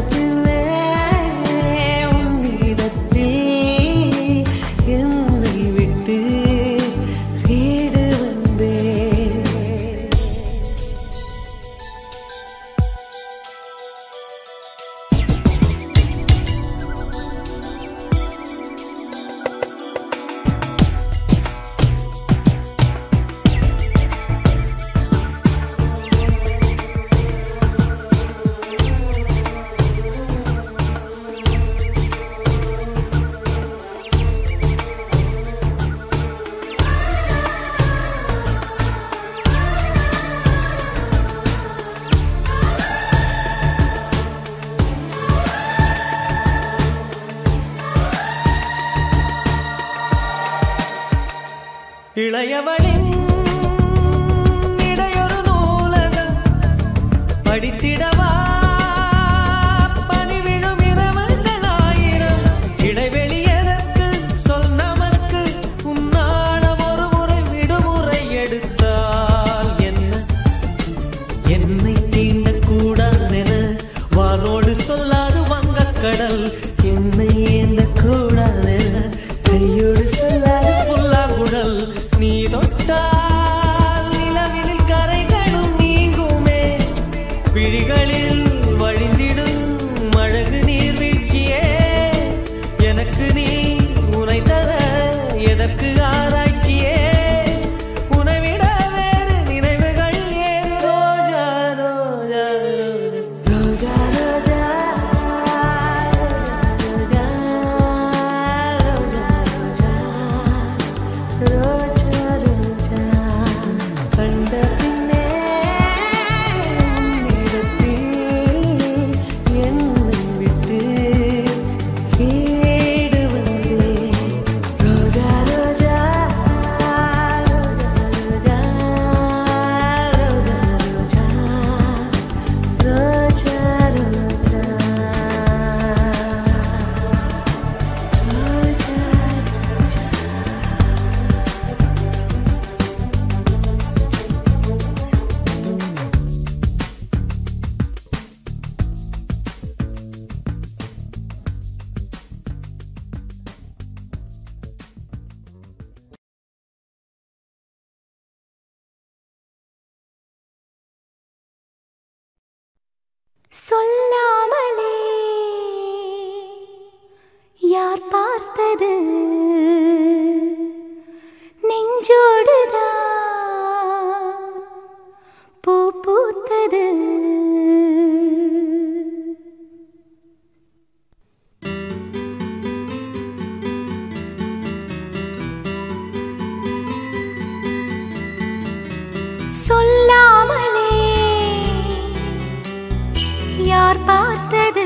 பின்னே உன்னிடத்தில் என்னை விட்டு வீடு வந்தேன். இளையவளின் இடையொரு நூலகம் படித்திடவா பணிவிடும் இரவுகள் ஆயிரம். இடைவெளி எதற்கு சொல் நமக்கு உன்னாடம் ஒரு முறை விடுமுறை எடுத்தால் என்ன என்னை தீண்டக்கூடாதென வானோடு சொல்லாது வங்கக்கடல் என்னை ஏந்த கூடாதென கையோடு சொல்லாது புல்லாங்குழல். நீ தொட்டால் நிலவில் கரைகளும் நீங்குமே விழிகளில் வழிந்திடும் அழகு நீர்வீழ்ச்சியே. எனக்கு நீ உனை தர எதற்கு ஆராய்ச்சியே உனைவிட வேறு நினைவுகள் ஏது. ரோஜா ரோஜா ரோஜா ரோஜா ரோஜா ரோஜா ரோஜா கண்ட பின்னே உன்னிடத்தில் என்னை விட்டு வீடு வந்தேன். ரோஜா ரோஜா ரோஜா ரோஜா ரோஜா சொல்லாமலே யார் பார்த்தது நெஞ்சோடுதான் பூ பூத்தது. சொல்லாமலே யார் பார்த்தது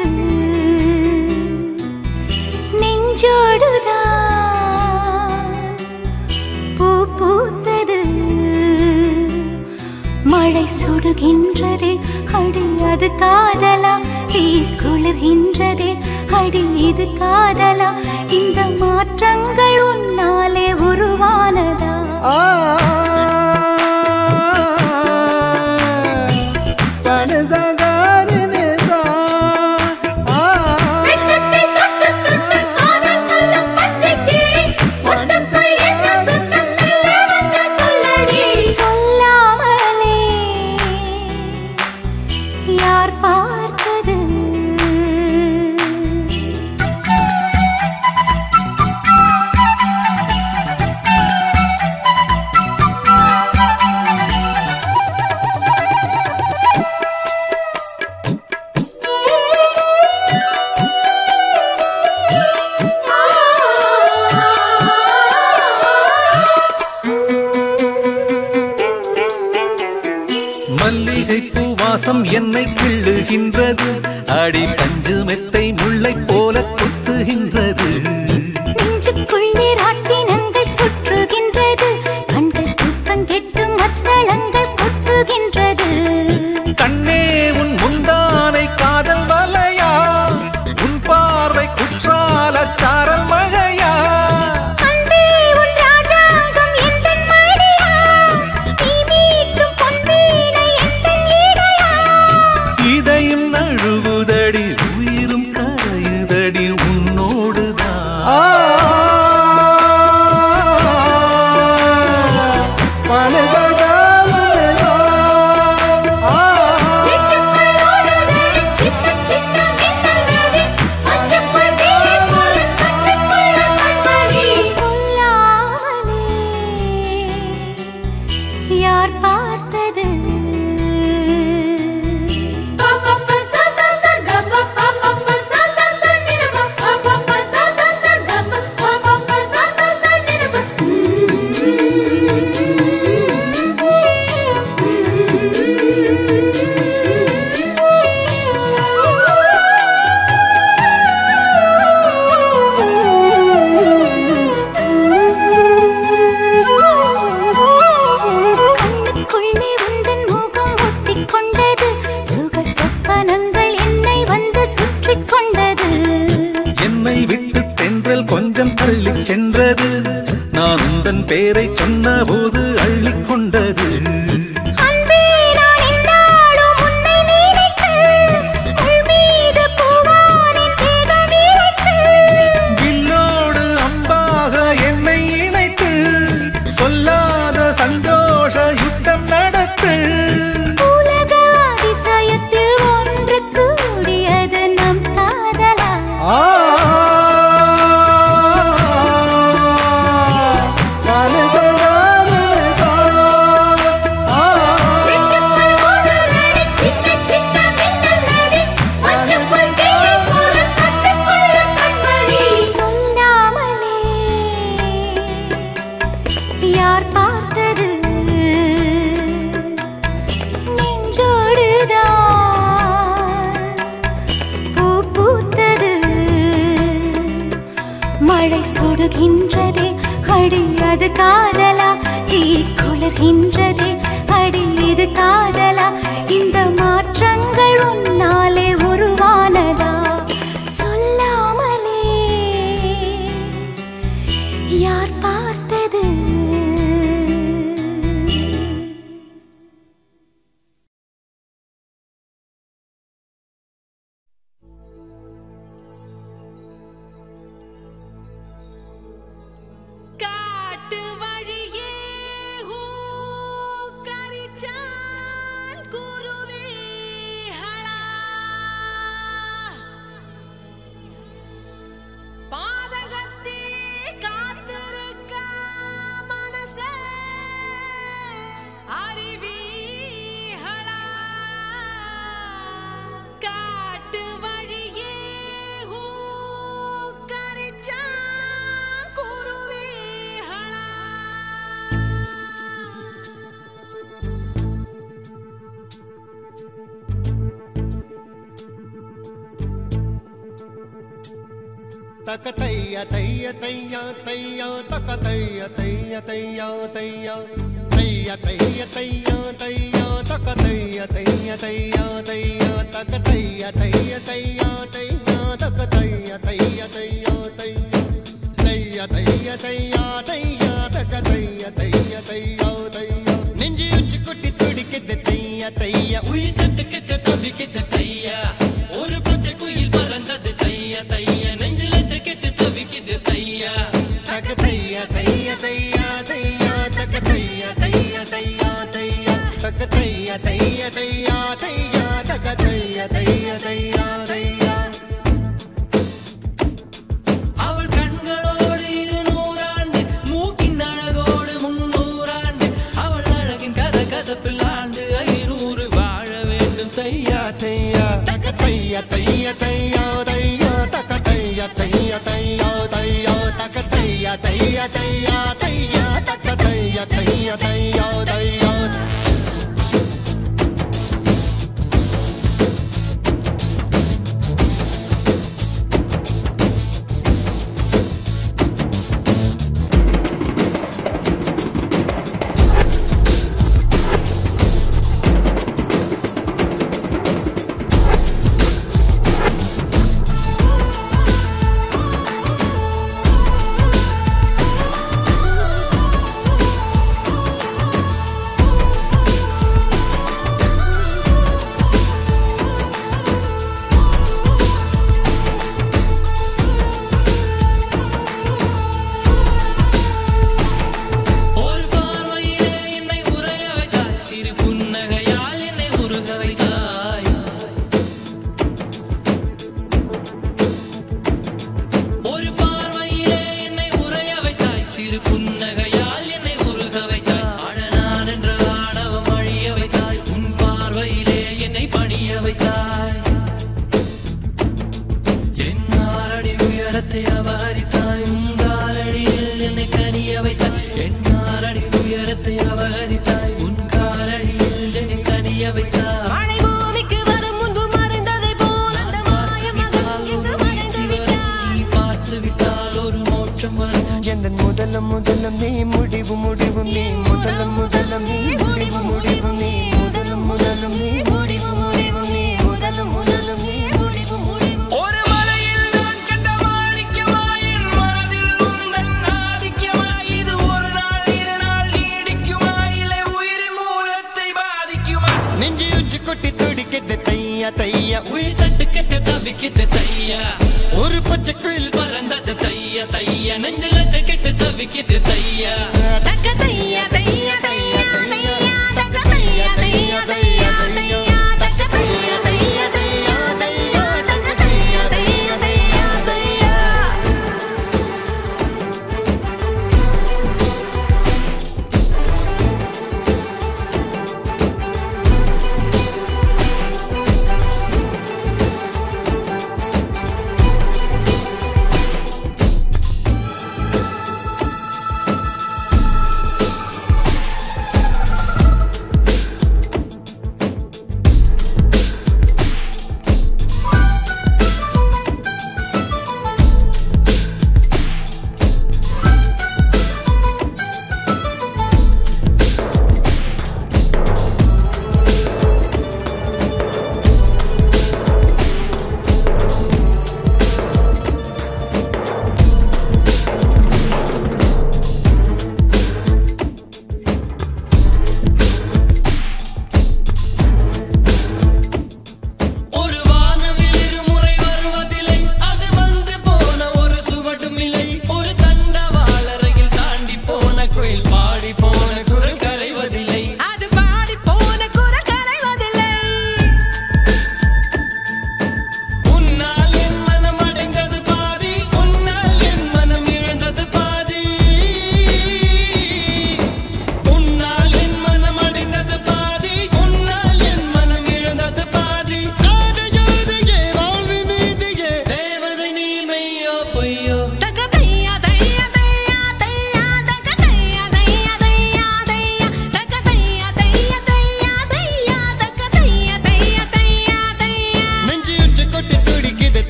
நெஞ்சோடுதான் பூ பூத்தது. மழை சுடுகின்றதே அடி அது காதலா, தீ குளிர்கின்றதே அடி இது காதலா, இந்த மாற்றங்கள் உன்னாலே உருவானதா? என்னை கிள்ளுகின்றது, அடி பஞ்சு மெத்தை முல்லை போல கொத்துகின்றது. நெஞ்சுக்குள்ளே ராட்டினங்கள் சுற்றுகின்றது, கண்கள் தூக்கம் கெட்டு மத்தளங்கள் கொட்டுகின்றது. கண்ணே உன் முந்தானை காதல் வலையா, உன் பார்வை குற்றால சாரல் மழையா, உயிர் நெஞ்சம் தள்ளிச் சென்றது நான் உந்தன் பேரை சொன்ன போது அள்ளிக் கொண்டது வில்லோடு அம்பாக என்னை இணைத்து சொல்லாத சந்தோஷ யுத்தம் நடத்து அடி அது காதலா தீ குளிர்கின்றதே அடி இது காதலா இந்த மாற்றங்கள் உன்னாலே உருவானதா சொல்லாமலே யார் பார்த்தது Taka taya taya taya taya taka taya taya taya taya taya taya taya taya taka taya taya taya taya taka taya taya taya taya taka taya taya taya taya taya taya taya taka taya taya taya taya ninji uchi kutti tudikidde taya taya uyi tattikidde tavikidde taya oru pache kuyil parandadde taya taya nenjile chekittu tavikidde taya taka taya taya taya taya taka taya taya taya taya taka taya taya taya taya taka taya taya taya taya அவள் கண்களோடு இருநூறாண்டு மூக்கின் அழகோடு முன்னூறாண்டு அவள் அழகின் கத கதப்பில் ஆண்டு ஐநூறு வாழ வேண்டும் தையா தையா தக தையா தையா தையா தையா தக தையா தையா தையா தையா தக தையா தையா தையா தையா தக தையா தையா தையா தையா ஒரு மலையில் நான் கண்ட மாணிக்கமாயின் மனதில்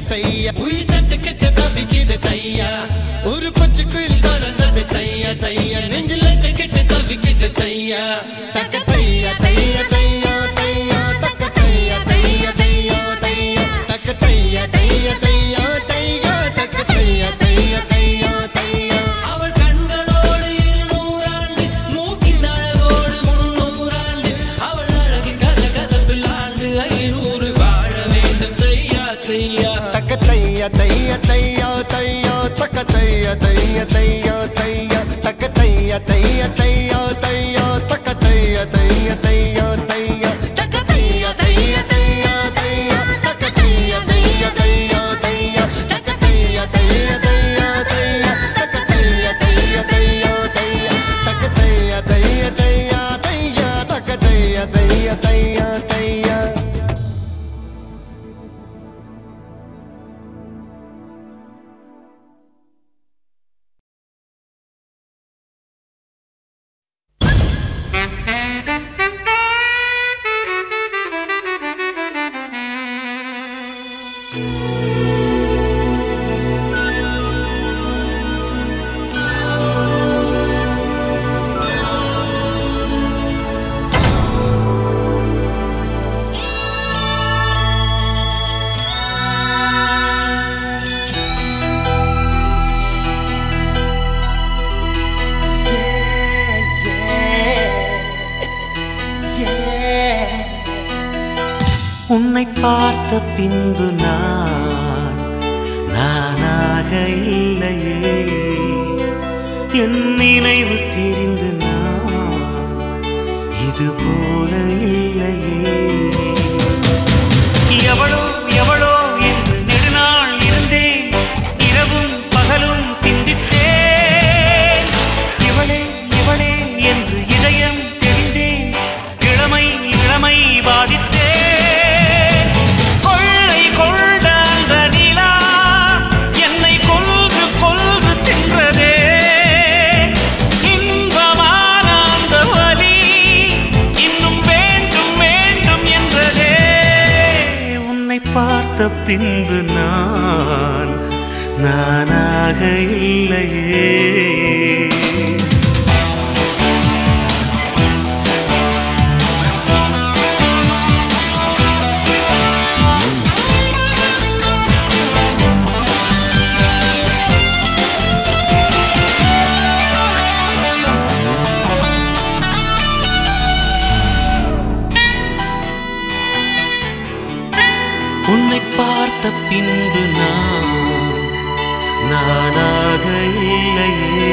தையா உயிர் தட்டு கெட்ட தவிக்குது தையா ஒரு பச்சை குயில் பறந்தது தையா தையா நெஞ்சில் லட்ச கெட்ட தவிக்குது தையா தக்க தையா தையா தையா தையா தக்க தையா தையா தையா தையா தக்க தையா தையா தையா தையா தக்க தையா தையா தையா தையா அவள் கண்களோடு இருநூறாண்டு மூக்கின் அழகோடு முன்னூறாண்டு அவள் அழகின் கத கதப்பில் ஆண்டு ஐநூறு வாழ வேண்டும் தையா தையா தக்க தையா தையா தையா தையா தக்க தையா தையா தையா தையா தக்க தையா தையா தையா தையா தக்க தையா தையா தையா தையா தக்க தையா தையா தையா தையா தக்க தையா தையா தையா தையா தக்க தையா தையா தையா தையா தக்க தையா தையா தையா தையா தக்க தையா தையா தையா தையா தக்க தையா தையா தையா தையா உன்னை பார்த்த பின்பு நான் நானாக இல்லையே என் நினைவு தெரிந்து நான் இது போல இல்லையே எவளோ எவளோ என்று நெடுநாள் இருந்தேன் இரவும் பகலும் சிந்தித்தேன் இவளே இவளே என்று இதயம் தெரிந்தேன் இளமை இளமை பாதித்தேன் பார்த்த பின்பு நான் நானாக இல்லையே உன்னை பார்த்த பின்பு நான் நானாக இல்லையே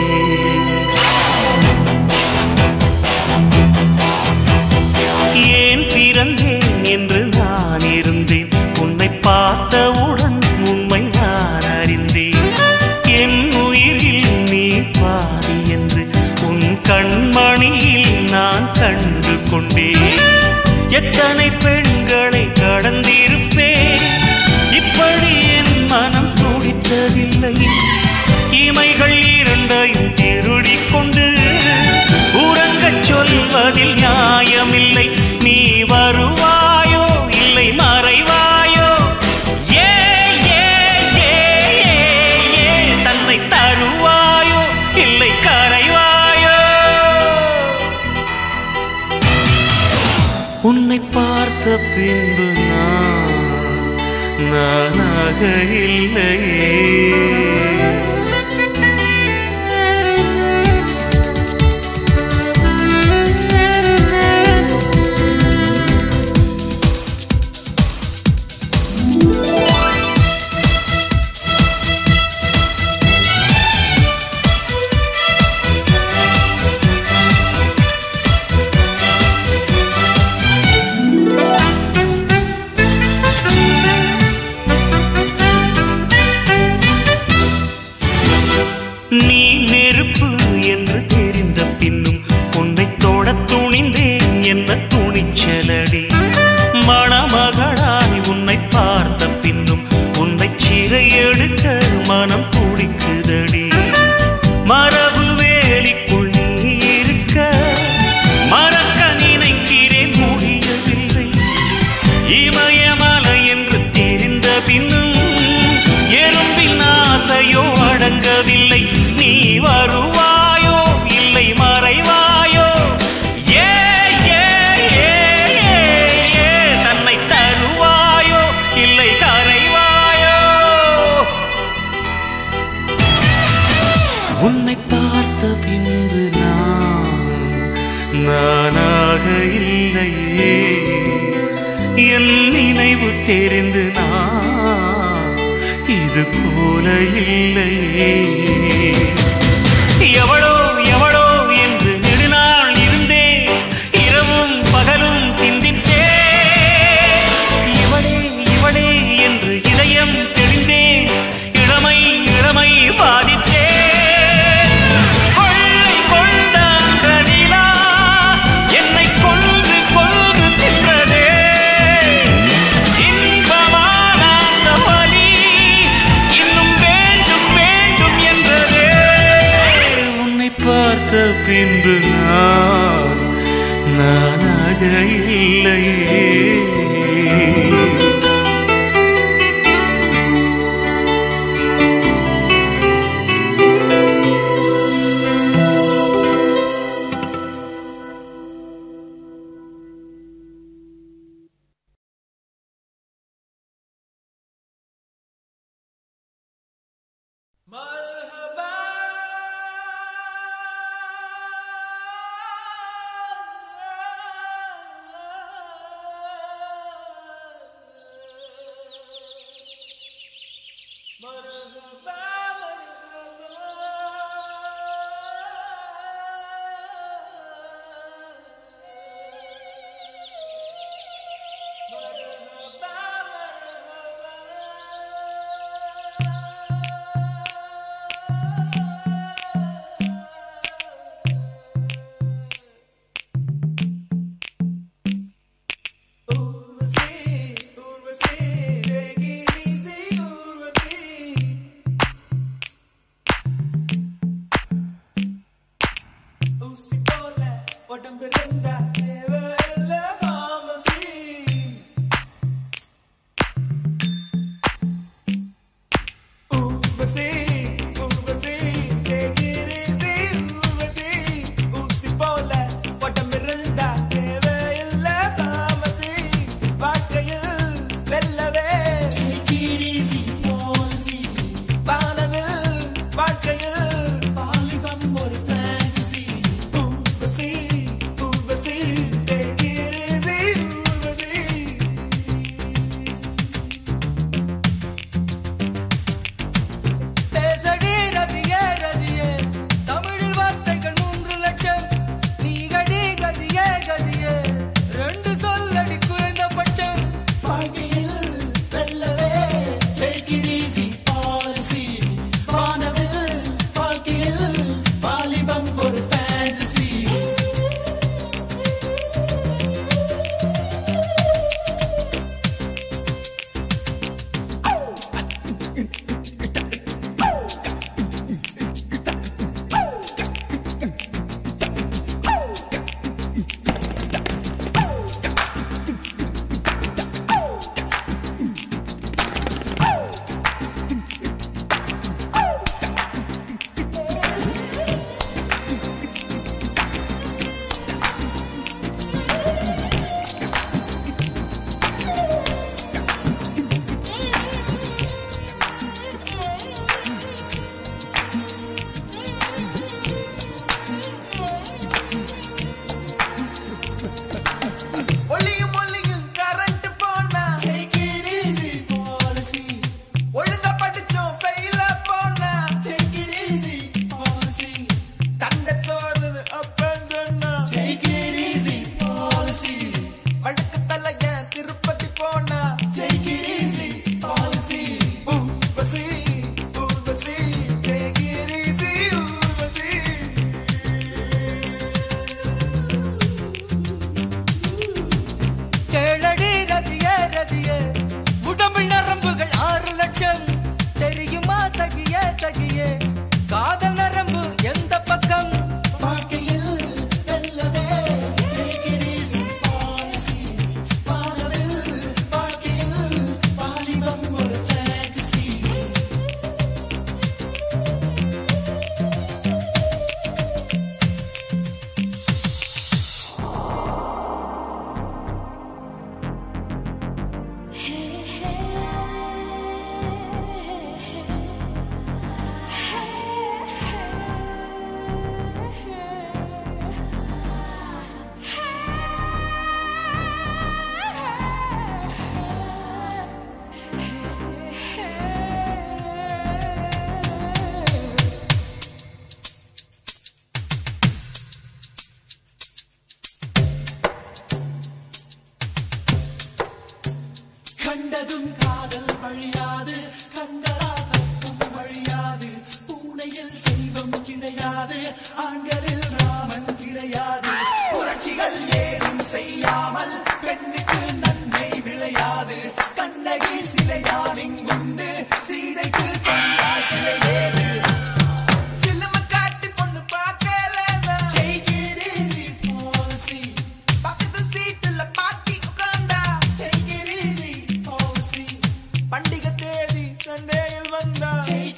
ஏன் பிறந்தேன் என்று நான் இருந்தேன் உன்னை பார்த்தவுடன் உண்மை நான் அறிந்தேன் என் உயிரில் நீ பாதி என்று உன் கண்மணியில் நான் கண்டு கொண்டேன் எத்தனை பெண்களை கடந்திருப்பேன் இப்படி என் மனம் துடித்ததில்லை இமைகள் இரண்டையும் திருடிக் கொண்டு உறங்கச் சொல்வதில் நியாயமில்லை நீ வருவாயோ இல்லை மறைவாயோ ஏ ஏ ஏ ஏ தன்னை தருவாயோ இல்லை கரைவாயோ உன்னை பார்த்த பின்பு நான் நானாக இல்லையே நீ நெருப்பு என்று தெரிந்த பின்னும் உன்னை தொட துணிந்தேன் என்ன துணிச்சலடி மணமகளாய் உன்னை பார்த்த பின்னும் உன்னை சிறை எடுக்க மனம் துடிக்குதடி மரபு வேலிக்குள் நீ இருக்க மறக்க நினைக்கிறேன் முடியவில்லை இமயமலை என்று தெரிந்த பின்னும் இல்லை நீ வருவாயோ இல்லை மறைவாயோ ஏ ஏ ஏ ஏ தன்னை தருவாயோ இல்லை கரைவாயோ உன்னை பார்த்த பின்பு நான் நானாக இல்லையே என் நினைவு தெரிந்து நான் இது போல இல்லையே எவளோ எவளோ என்று நெடுநாள் இருந்தேன் இரவும் பகலும் சிந்தித்தேன் இவளே இவளே என்று இதயம் தெரிந்தேன் இளமை இளமை பாதித்தேன் கொள்ளை கொண்ட அந்த நிலா என்னை கொன்று கொன்று தின்றதே இன்பமான அந்த வலி இன்னும் வேண்டும் வேண்டும் என்றதே உன்னை பார்த்த பின்பு நான் நானாக இல்லையே இங்குண்டு சீதைக்கு கொண்டாசிலை வேறு ஃபிலிம் காட்டி பொண்ணு பார்க்கலனா take it easy policy பக்கத்து சீட்டுல பாட்டி உட்கார்ந்தா take it easy policy பண்டிகை தேதி சண்டேயில் வந்தா take